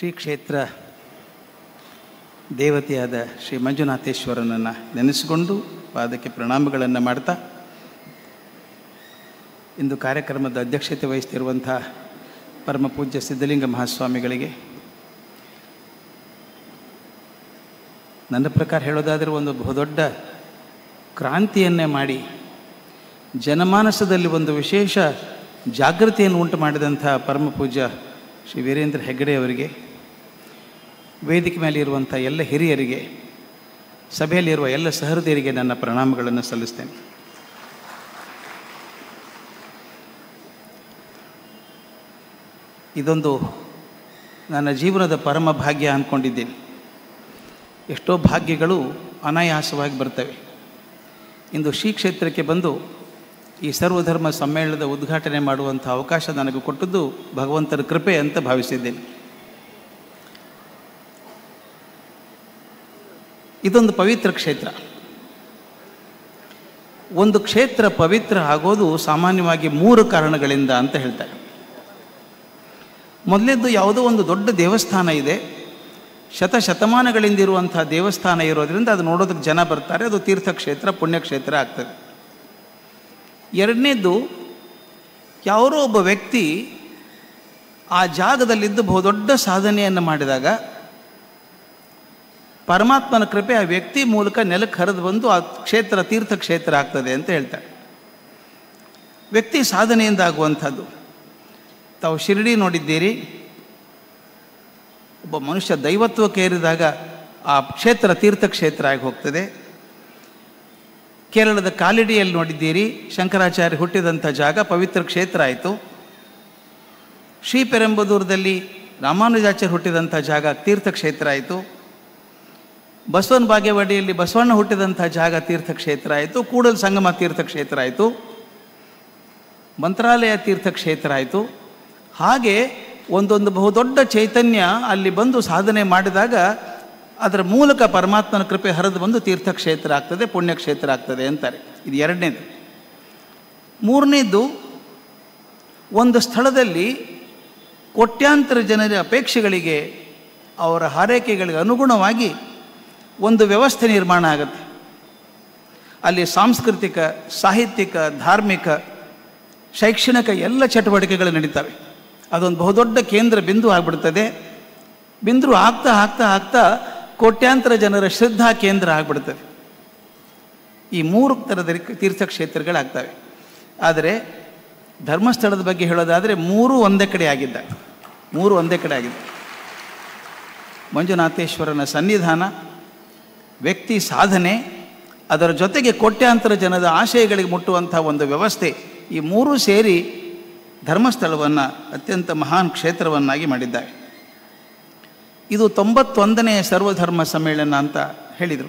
ಶ್ರೀ ಕ್ಷೇತ್ರ ದೇವತೆಯಾದ ಶ್ರೀ ಮಂಜುನಾಥೇಶ್ವರನನ್ನು ನೆನೆಸಿಕೊಂಡು ಪಾದಕ್ಕೆ ಪ್ರಣಾಮಗಳನ್ನು ಮಾಡ್ತಾ ಇಂದು ಕಾರ್ಯಕ್ರಮದ ಅಧ್ಯಕ್ಷತೆ ವಹಿಸ್ತಿರುವಂಥ ಪರಮ ಪೂಜ್ಯ ಸಿದ್ಧಲಿಂಗ ಮಹಾಸ್ವಾಮಿಗಳಿಗೆ ನನ್ನ ಪ್ರಕಾರ ಹೇಳೋದಾದರೆ ಒಂದು ಬಹುದೊಡ್ಡ ಕ್ರಾಂತಿಯನ್ನೇ ಮಾಡಿ ಜನಮಾನಸದಲ್ಲಿ ಒಂದು ವಿಶೇಷ ಜಾಗೃತಿಯನ್ನು ಉಂಟು ಮಾಡಿದಂಥ ಪರಮ ಪೂಜ್ಯ ಶ್ರೀ ವೀರೇಂದ್ರ ಹೆಗ್ಗಡೆ ಅವರಿಗೆ, ವೇದಿಕೆ ಮೇಲೆ ಇರುವಂಥ ಎಲ್ಲ ಹಿರಿಯರಿಗೆ, ಸಭೆಯಲ್ಲಿರುವ ಎಲ್ಲ ಸಹೃದಯರಿಗೆ ನನ್ನ ಪ್ರಣಾಮಗಳನ್ನು ಸಲ್ಲಿಸ್ತೇನೆ. ಇದೊಂದು ನನ್ನ ಜೀವನದ ಪರಮ ಭಾಗ್ಯ ಅಂದ್ಕೊಂಡಿದ್ದೀನಿ. ಎಷ್ಟೋ ಭಾಗ್ಯಗಳು ಅನಾಯಾಸವಾಗಿ ಬರ್ತವೆ. ಇಂದು ಶ್ರೀ ಕ್ಷೇತ್ರಕ್ಕೆ ಬಂದು ಈ ಸರ್ವಧರ್ಮ ಸಮ್ಮೇಳನದ ಉದ್ಘಾಟನೆ ಮಾಡುವಂಥ ಅವಕಾಶ ನನಗೆ ಕೊಟ್ಟದ್ದು ಭಗವಂತನ ಕೃಪೆ ಅಂತ ಭಾವಿಸಿದ್ದೇನೆ. ಇದೊಂದು ಪವಿತ್ರ ಕ್ಷೇತ್ರ. ಒಂದು ಕ್ಷೇತ್ರ ಪವಿತ್ರ ಆಗೋದು ಸಾಮಾನ್ಯವಾಗಿ 3 ಕಾರಣಗಳಿಂದ ಅಂತ ಹೇಳ್ತಾರೆ. ಮೊದಲೇದ್ದು, ಯಾವುದೋ ಒಂದು ದೊಡ್ಡ ದೇವಸ್ಥಾನ ಇದೆ, ಶತಮಾನಗಳಿಂದ ಇರುವಂಥ ದೇವಸ್ಥಾನ ಇರೋದರಿಂದ ಅದು ನೋಡೋದಕ್ಕೆ ಜನ ಬರ್ತಾರೆ, ಅದು ತೀರ್ಥಕ್ಷೇತ್ರ ಪುಣ್ಯಕ್ಷೇತ್ರ ಆಗ್ತದೆ. ಎರಡನೇದ್ದು, ಯಾರೋ ಒಬ್ಬ ವ್ಯಕ್ತಿ ಆ ಜಾಗದಲ್ಲಿದ್ದು ಬಹುದೊಡ್ಡ ಸಾಧನೆಯನ್ನು ಮಾಡಿದಾಗ ಪರಮಾತ್ಮನ ಕೃಪೆ ಆ ವ್ಯಕ್ತಿ ಮೂಲಕ ನೆಲಕ್ಕೆ ಹರಿದು ಬಂದು ಆ ಕ್ಷೇತ್ರ ತೀರ್ಥಕ್ಷೇತ್ರ ಆಗ್ತದೆ ಅಂತ ಹೇಳ್ತಾರೆ. ವ್ಯಕ್ತಿ ಸಾಧನೆಯಿಂದ ಆಗುವಂಥದ್ದು. ತಾವು ಶಿರಡಿ ನೋಡಿದ್ದೀರಿ, ಒಬ್ಬ ಮನುಷ್ಯ ದೈವತ್ವಕ್ಕೆ ಏರಿದಾಗ ಆ ಕ್ಷೇತ್ರ ತೀರ್ಥಕ್ಷೇತ್ರ ಆಗಿ ಹೋಗ್ತದೆ. ಕೇರಳದ ಕಾಲಿಡಿಯಲ್ಲಿ ನೋಡಿದ್ದೀರಿ, ಶಂಕರಾಚಾರ್ಯ ಹುಟ್ಟಿದಂಥ ಜಾಗ ಪವಿತ್ರ ಕ್ಷೇತ್ರ ಆಯಿತು. ಶ್ರೀಪೆರಂಬದೂರದಲ್ಲಿ ರಾಮಾನುಜಾಚಾರ್ಯ ಹುಟ್ಟಿದಂಥ ಜಾಗ ತೀರ್ಥಕ್ಷೇತ್ರ ಆಯಿತು. ಬಸವನ ಬಾಗೇವಾಡಿಯಲ್ಲಿ ಬಸವಣ್ಣ ಹುಟ್ಟಿದಂಥ ಜಾಗ ತೀರ್ಥಕ್ಷೇತ್ರ ಆಯಿತು. ಕೂಡಲ ಸಂಗಮ ತೀರ್ಥಕ್ಷೇತ್ರ ಆಯಿತು. ಮಂತ್ರಾಲಯ ತೀರ್ಥಕ್ಷೇತ್ರ ಆಯಿತು. ಹಾಗೆ ಒಂದೊಂದು ಬಹುದೊಡ್ಡ ಚೈತನ್ಯ ಅಲ್ಲಿ ಬಂದು ಸಾಧನೆ ಮಾಡಿದಾಗ ಅದರ ಮೂಲಕ ಪರಮಾತ್ಮನ ಕೃಪೆ ಹರಿದು ಬಂದು ತೀರ್ಥಕ್ಷೇತ್ರ ಆಗ್ತದೆ, ಪುಣ್ಯಕ್ಷೇತ್ರ ಆಗ್ತದೆ ಅಂತಾರೆ. ಇದು ಎರಡನೇದು. ಮೂರನೇದು, ಒಂದು ಸ್ಥಳದಲ್ಲಿ ಕೋಟ್ಯಾಂತರ ಜನರ ಅಪೇಕ್ಷೆಗಳಿಗೆ, ಅವರ ಹಾರೈಕೆಗಳಿಗೆ ಅನುಗುಣವಾಗಿ ಒಂದು ವ್ಯವಸ್ಥೆ ನಿರ್ಮಾಣ ಆಗುತ್ತೆ. ಅಲ್ಲಿ ಸಾಂಸ್ಕೃತಿಕ, ಸಾಹಿತ್ಯಿಕ, ಧಾರ್ಮಿಕ, ಶೈಕ್ಷಣಿಕ ಎಲ್ಲ ಚಟುವಟಿಕೆಗಳು ನಡೀತವೆ. ಅದೊಂದು ಬಹುದೊಡ್ಡ ಕೇಂದ್ರ ಬಿಂದು ಆಗಿಬಿಡ್ತದೆ. ಬಿಂದು ಆಗ್ತಾ ಆಗ್ತಾ ಆಗ್ತಾ ಕೋಟ್ಯಾಂತರ ಜನರ ಶ್ರದ್ಧಾ ಕೇಂದ್ರ ಆಗಿಬಿಡ್ತದೆ. ಈ 3 ಥರದ ತೀರ್ಥಕ್ಷೇತ್ರಗಳಾಗ್ತವೆ. ಆದರೆ ಧರ್ಮಸ್ಥಳದ ಬಗ್ಗೆ ಹೇಳೋದಾದರೆ 3 ಒಂದೇ ಕಡೆ ಆಗಿದ್ದ. 3 ಒಂದೇ ಕಡೆ ಆಗಿದ್ದ. ಮಂಜುನಾಥೇಶ್ವರನ ಸನ್ನಿಧಾನ, ವ್ಯಕ್ತಿ ಸಾಧನೆ, ಅದರ ಜೊತೆಗೆ ಕೋಟ್ಯಾಂತರ ಜನದ ಆಶಯಗಳಿಗೆ ಮುಟ್ಟುವಂಥ ಒಂದು ವ್ಯವಸ್ಥೆ, ಈ 3 ಸೇರಿ ಧರ್ಮಸ್ಥಳವನ್ನು ಅತ್ಯಂತ ಮಹಾನ್ ಕ್ಷೇತ್ರವನ್ನಾಗಿ ಮಾಡಿದ್ದಾರೆ. ಇದು 91ನೇ ಸರ್ವಧರ್ಮ ಸಮ್ಮೇಳನ ಅಂತ ಹೇಳಿದರು.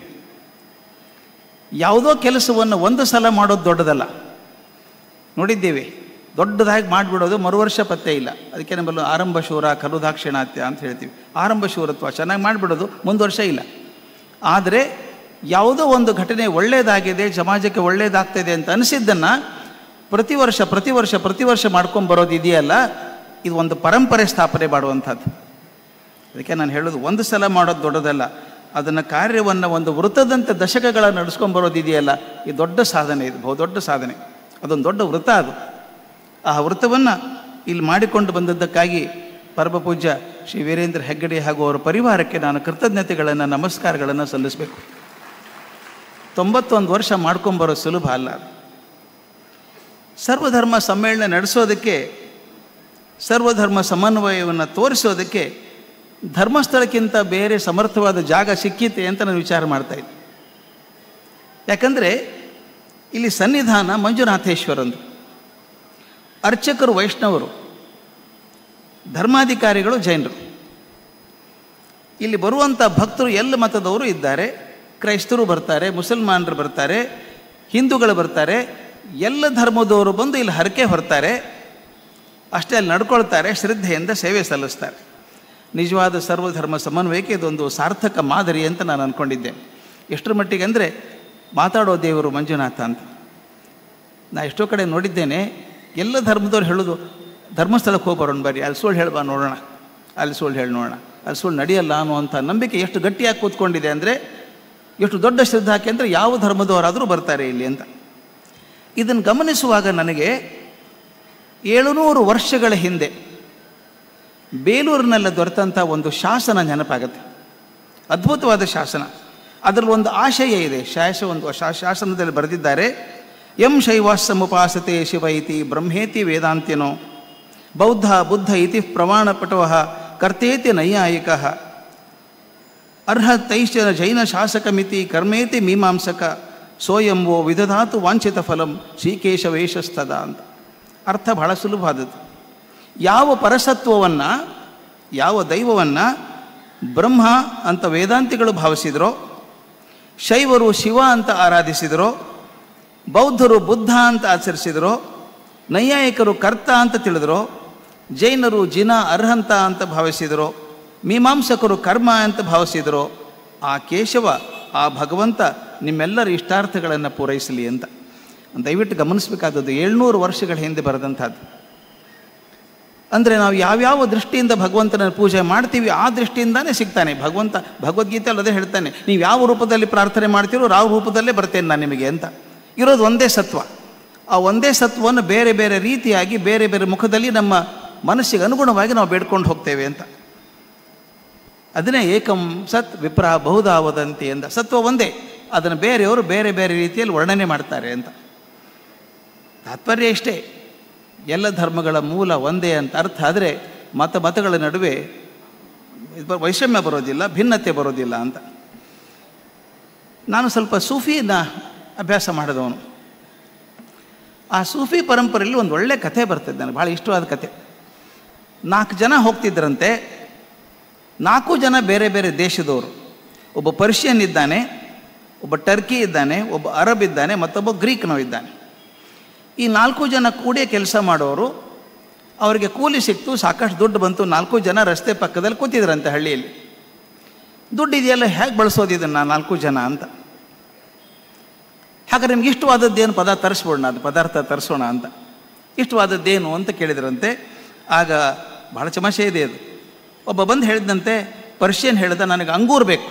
ಯಾವುದೋ ಕೆಲಸವನ್ನು ಒಂದು ಸಲ ಮಾಡೋದು ದೊಡ್ಡದಲ್ಲ. ನೋಡಿದ್ದೇವೆ, ದೊಡ್ಡದಾಗಿ ಮಾಡಿಬಿಡೋದು ಮರುವರ್ಷ ಪತ್ತೆ ಇಲ್ಲ. ಅದಕ್ಕೆ ನಮ್ಮಲ್ಲಿ ಆರಂಭ ಶೂರ ಕರುದಾಕ್ಷಿಣಾತ್ಯ ಅಂತ ಹೇಳ್ತೀವಿ. ಆರಂಭ ಶೂರತ್ವ ಚೆನ್ನಾಗಿ ಮಾಡಿಬಿಡೋದು, ಮುಂದುವರ್ಷ ಇಲ್ಲ. ಆದರೆ ಯಾವುದೋ ಒಂದು ಘಟನೆ ಒಳ್ಳೆಯದಾಗಿದೆ, ಸಮಾಜಕ್ಕೆ ಒಳ್ಳೆಯದಾಗ್ತಾಯಿದೆ ಅಂತ ಅನಿಸಿದ್ದನ್ನು ಪ್ರತಿ ವರ್ಷ ಮಾಡ್ಕೊಂಬರೋದು ಇದೆಯಲ್ಲ, ಇದು ಒಂದು ಪರಂಪರೆ ಸ್ಥಾಪನೆ ಮಾಡುವಂಥದ್ದು. ಅದಕ್ಕೆ ನಾನು ಹೇಳೋದು, ಒಂದು ಸಲ ಮಾಡೋದು ದೊಡ್ಡದಲ್ಲ, ಅದನ್ನು ಕಾರ್ಯವನ್ನು ಒಂದು ವೃತ್ತದಂತೆ ದಶಕಗಳನ್ನು ನಡೆಸ್ಕೊಂಬರೋದು ಇದೆಯಲ್ಲ, ಇದು ದೊಡ್ಡ ಸಾಧನೆ. ಇದು ಬಹುದೊಡ್ಡ ಸಾಧನೆ. ಅದೊಂದು ದೊಡ್ಡ ವೃತ್ತ. ಅದು ಆ ವೃತ್ತವನ್ನು ಇಲ್ಲಿ ಮಾಡಿಕೊಂಡು ಬಂದದ್ದಕ್ಕಾಗಿ ಪರಮ ಪೂಜ್ಯ ಶ್ರೀ ವೀರೇಂದ್ರ ಹೆಗ್ಗಡೆ ಹಾಗೂ ಅವರ ಪರಿವಾರಕ್ಕೆ ನಾನು ಕೃತಜ್ಞತೆಗಳನ್ನು, ನಮಸ್ಕಾರಗಳನ್ನು ಸಲ್ಲಿಸಬೇಕು. 91 ವರ್ಷ ಮಾಡ್ಕೊಂಬರೋ ಸುಲಭ ಅಲ್ಲ. ಸರ್ವಧರ್ಮ ಸಮ್ಮೇಳನ ನಡೆಸೋದಕ್ಕೆ, ಸರ್ವಧರ್ಮ ಸಮನ್ವಯವನ್ನು ತೋರಿಸೋದಕ್ಕೆ ಧರ್ಮಸ್ಥಳಕ್ಕಿಂತ ಬೇರೆ ಸಮರ್ಥವಾದ ಜಾಗ ಸಿಕ್ಕಿತೆ ಅಂತ ನಾನು ವಿಚಾರ ಮಾಡ್ತಾಯಿದ್ದೆ. ಯಾಕಂದರೆ ಇಲ್ಲಿ ಸನ್ನಿಧಾನ ಮಂಜುನಾಥೇಶ್ವರಂದು, ಅರ್ಚಕರು ವೈಷ್ಣವರು, ಧರ್ಮಾಧಿಕಾರಿಗಳು ಜೈನರು. ಇಲ್ಲಿ ಬರುವಂಥ ಭಕ್ತರು ಎಲ್ಲ ಮತದವರು ಇದ್ದಾರೆ. ಕ್ರೈಸ್ತರು ಬರ್ತಾರೆ, ಮುಸಲ್ಮಾನರು ಬರ್ತಾರೆ, ಹಿಂದೂಗಳು ಬರ್ತಾರೆ, ಎಲ್ಲ ಧರ್ಮದವರು ಬಂದು ಇಲ್ಲಿ ಹರಕೆ ಹೊರ್ತಾರೆ. ಅಷ್ಟೇ ಅಲ್ಲಿ ನಡ್ಕೊಳ್ತಾರೆ, ಶ್ರದ್ಧೆಯಿಂದ ಸೇವೆ ಸಲ್ಲಿಸ್ತಾರೆ. ನಿಜವಾದ ಸರ್ವಧರ್ಮ ಸಮನ್ವಯಕ್ಕೆ ಇದೊಂದು ಸಾರ್ಥಕ ಮಾದರಿ ಅಂತ ನಾನು ಅಂದ್ಕೊಂಡಿದ್ದೆ. ಎಷ್ಟರ ಮಟ್ಟಿಗೆ ಅಂದರೆ, ಮಾತಾಡೋ ದೇವರು ಮಂಜುನಾಥ ಅಂತ ನಾನು ಎಷ್ಟೋ ಕಡೆ ನೋಡಿದ್ದೇನೆ. ಎಲ್ಲ ಧರ್ಮದವ್ರು ಹೇಳೋದು, ಧರ್ಮಸ್ಥಳಕ್ಕೆ ಹೋಗಿ ಬರೋಣ ಬರ್ರಿ, ಅಲ್ಲಿ ಸುಳ್ಳು ಹೇಳ್ಬಾ ನೋಡೋಣ, ಅಲ್ಲಿ ಸುಳ್ಳು ಹೇಳಿ ನೋಡೋಣ. ಅದು ಸುಳ್ಳು ನಡೆಯಲ್ಲ ಅನ್ನುವಂಥ ನಂಬಿಕೆ ಎಷ್ಟು ಗಟ್ಟಿಯಾಗಿ ಕೂತ್ಕೊಂಡಿದೆ ಅಂದರೆ, ಎಷ್ಟು ದೊಡ್ಡ ಶ್ರದ್ಧಾಕೆ ಅಂದರೆ ಯಾವ ಧರ್ಮದವರಾದರೂ ಬರ್ತಾರೆ ಇಲ್ಲಿ ಅಂತ. ಇದನ್ನು ಗಮನಿಸುವಾಗ ನನಗೆ 700 ವರ್ಷಗಳ ಹಿಂದೆ ಬೇಲೂರಿನಲ್ಲಿ ದೊರೆತಂಥ ಒಂದು ಶಾಸನ ನೆನಪಾಗುತ್ತೆ. ಅದ್ಭುತವಾದ ಶಾಸನ. ಅದರಲ್ಲಿ ಒಂದು ಆಶಯ ಇದೆ. ಶಾಸನದಲ್ಲಿ ಬರೆದಿದ್ದಾರೆ, ಯಂ ಶೈವಾಸ್ಸಮುಪಾಸತೆ ಶಿವ ಇತಿ ಬ್ರಹ್ಮೇತಿ ವೇದಾಂತಿನೋ ಬೌದ್ಧ ಬುದ್ಧ ಇತಿ ಪ್ರಮಾಣಪಟವಃ ಕರ್ತೇತಿ ನೈಯಾಯಿಕಃ ಅರ್ಹತೈಶ್ಚ ಜೈನ ಶಾಸಕಮಿತಿ ಕರ್ಮೇತಿ ಮೀಮಾಂಸಕ ಸೋಯಂವೋ ವಿದಧಾತು ವಾಂಛಿತ ಫಲಂ ಶ್ರೀಕೇಶವೇಶಸ್ತದ ಅಂತ. ಅರ್ಥ ಬಹಳ ಸುಲಭವಾದದ್ದು. ಯಾವ ಪರಸತ್ವವನ್ನು, ಯಾವ ದೈವವನ್ನು ಬ್ರಹ್ಮ ಅಂತ ವೇದಾಂತಿಗಳು ಭಾವಿಸಿದರೋ, ಶೈವರು ಶಿವ ಅಂತ ಆರಾಧಿಸಿದರೋ, ಬೌದ್ಧರು ಬುದ್ಧ ಅಂತ ಆಚರಿಸಿದರೋ, ನೈಯಾಯಿಕರು ಕರ್ತ ಅಂತ ತಿಳಿದರೋ, ಜೈನರು ಜಿನ ಅರ್ಹಂತ ಅಂತ ಭಾವಿಸಿದರೋ, ಮೀಮಾಂಸಕರು ಕರ್ಮ ಅಂತ ಭಾವಿಸಿದರೋ, ಆ ಕೇಶವ, ಆ ಭಗವಂತ ನಿಮ್ಮೆಲ್ಲರ ಇಷ್ಟಾರ್ಥಗಳನ್ನು ಪೂರೈಸಲಿ ಅಂತ. ದಯವಿಟ್ಟು ಗಮನಿಸಬೇಕಾದದ್ದು 700 ವರ್ಷಗಳ ಹಿಂದೆ ಬರೆದಂಥದ್ದು. ಅಂದರೆ ನಾವು ಯಾವ್ಯಾವ ದೃಷ್ಟಿಯಿಂದ ಭಗವಂತನ ಪೂಜೆ ಮಾಡ್ತೀವಿ ಆ ದೃಷ್ಟಿಯಿಂದಾನೇ ಸಿಗ್ತಾನೆ ಭಗವಂತ. ಭಗವದ್ಗೀತೆ ಅಲ್ಲದೆ ಹೇಳ್ತಾನೆ, ನೀವು ಯಾವ ರೂಪದಲ್ಲಿ ಪ್ರಾರ್ಥನೆ ಮಾಡ್ತೀರೋ ಆ ರೂಪದಲ್ಲೇ ಬರ್ತೇನೆ ನಾನು ನಿಮಗೆ ಅಂತ. ಇರೋದು ಒಂದೇ ಸತ್ವ. ಆ ಒಂದೇ ಸತ್ವವನ್ನು ಬೇರೆ ಬೇರೆ ರೀತಿಯಾಗಿ ಬೇರೆ ಬೇರೆ ಮುಖದಲ್ಲಿ ನಮ್ಮ ಮನಸ್ಸಿಗೆ ಅನುಗುಣವಾಗಿ ನಾವು ಬೇಡ್ಕೊಂಡು ಹೋಗ್ತೇವೆ ಅಂತ. ಅದನ್ನೇ ಏಕಂ ಸತ್ ವಿಪ್ರ ಬಹುಧಾ ವದಂತಿ ಅಂತ. ಸತ್ವ ಒಂದೇ, ಅದನ್ನು ಬೇರೆಯವರು ಬೇರೆ ಬೇರೆ ರೀತಿಯಲ್ಲಿ ವರ್ಣನೆ ಮಾಡ್ತಾರೆ ಅಂತ. ತಾತ್ಪರ್ಯ ಇಷ್ಟೇ, ಎಲ್ಲ ಧರ್ಮಗಳ ಮೂಲ ಒಂದೇ ಅಂತ ಅರ್ಥ. ಆದರೆ ಮತಗಳ ನಡುವೆ ವೈಷಮ್ಯ ಬರೋದಿಲ್ಲ, ಭಿನ್ನತೆ ಬರೋದಿಲ್ಲ ಅಂತ. ನಾನು ಸ್ವಲ್ಪ ಸೂಫಿನ ಅಭ್ಯಾಸ ಮಾಡಿದವನು. ಆ ಸೂಫಿ ಪರಂಪರೆಯಲ್ಲಿ ಒಂದು ಒಳ್ಳೆ ಕಥೆ ಬರ್ತದೆ, ನನಗೆ ಭಾಳ ಇಷ್ಟವಾದ ಕಥೆ. 4 ಜನ ಹೋಗ್ತಿದ್ದರಂತೆ. 4 ಜನ ಬೇರೆ ಬೇರೆ ದೇಶದವರು. ಒಬ್ಬ ಪರ್ಷಿಯನ್ ಇದ್ದಾನೆ, ಒಬ್ಬ ಟರ್ಕಿ ಇದ್ದಾನೆ, ಒಬ್ಬ ಅರಬ್ ಇದ್ದಾನೆ, ಮತ್ತೊಬ್ಬ ಗ್ರೀಕ್ನವ ಇದ್ದಾನೆ. ಈ 4 ಜನ ಕೂಡೇ ಕೆಲಸ ಮಾಡೋರು. ಅವರಿಗೆ ಕೂಲಿ ಸಿಕ್ತು, ಸಾಕಷ್ಟು ದುಡ್ಡು ಬಂತು. 4 ಜನ ರಸ್ತೆ ಪಕ್ಕದಲ್ಲಿ ಕೂತಿದ್ರಂತೆ ಹಳ್ಳಿಯಲ್ಲಿ. ದುಡ್ಡು ಇದೆಯಲ್ಲ, ಹೇಗೆ ಬಳಸೋದು ಇದನ್ನು 4 ಜನ ಅಂತ. ಹಾಗಾದ್ರೆ ನಿಮ್ಗೆ ಇಷ್ಟವಾದದ್ದೇನು ಪದಾರ್ಥ ತರಿಸೋಣ ಅಂತ. ಇಷ್ಟವಾದದ್ದೇನು ಅಂತ ಕೇಳಿದ್ರಂತೆ. ಆಗ ಭಾಳ ಚಮಚೆ ಇದೆ ಅದು. ಒಬ್ಬ ಬಂದು ಹೇಳಿದಂತೆ, ಪರ್ಷಿಯನ್ ಹೇಳ್ದ, ನನಗೆ ಅಂಗೂರ್ ಬೇಕು,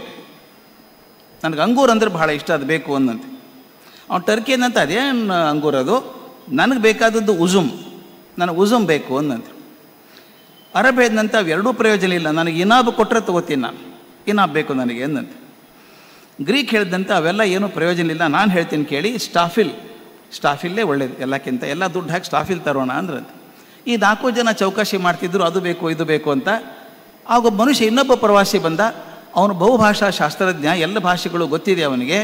ನನಗೆ ಅಂಗೂರ್ ಅಂದರೆ ಭಾಳ ಇಷ್ಟ, ಅದು ಬೇಕು ಅಂದಂತೆ. ಅವ್ನು ಟರ್ಕಿ ಏನಂತ, ಅದೇನು ಅಂಗೂರ್ ಅದು, ನನಗೆ ಬೇಕಾದದ್ದು ನನಗೆ ಉಜುಮ್ ಬೇಕು ಅಂದಂತೆ. ಅರಬ್ ಹೇಳಿದಂತೆ, ಅವೆರಡೂ ಪ್ರಯೋಜನ ಇಲ್ಲ, ನನಗೆ ಇನಾಬ್ ಕೊಟ್ಟರೆ ತೊಗೋತೀನಿ, ನಾನು ಇನಾಬ್ ಬೇಕು ನನಗೆ ಅಂದಂತೆ. ಗ್ರೀಕ್ ಹೇಳಿದಂತೆ, ಅವೆಲ್ಲ ಏನೂ ಪ್ರಯೋಜನ ಇಲ್ಲ, ನಾನು ಹೇಳ್ತೀನಿ ಕೇಳಿ, ಸ್ಟಾಫಿಲ್ಲೇ ಒಳ್ಳೇದು ಎಲ್ಲಕ್ಕಿಂತ, ಎಲ್ಲ ದುಡ್ಡು ಹಾಕಿ ಸ್ಟಾಫಿಲ್ ತರೋಣ ಅಂದ್ರಂತೆ. ಈ 4 ಜನ ಚೌಕಾಶಿ ಮಾಡ್ತಿದ್ರು, ಅದು ಬೇಕು ಇದು ಬೇಕು ಅಂತ. ಆಗ ಮನುಷ್ಯ ಇನ್ನೊಬ್ಬ ಪ್ರವಾಸಿ ಬಂದ. ಅವನು ಬಹುಭಾಷಾ ಶಾಸ್ತ್ರಜ್ಞ, ಎಲ್ಲ ಭಾಷೆಗಳು ಗೊತ್ತಿದೆ ಅವನಿಗೆ.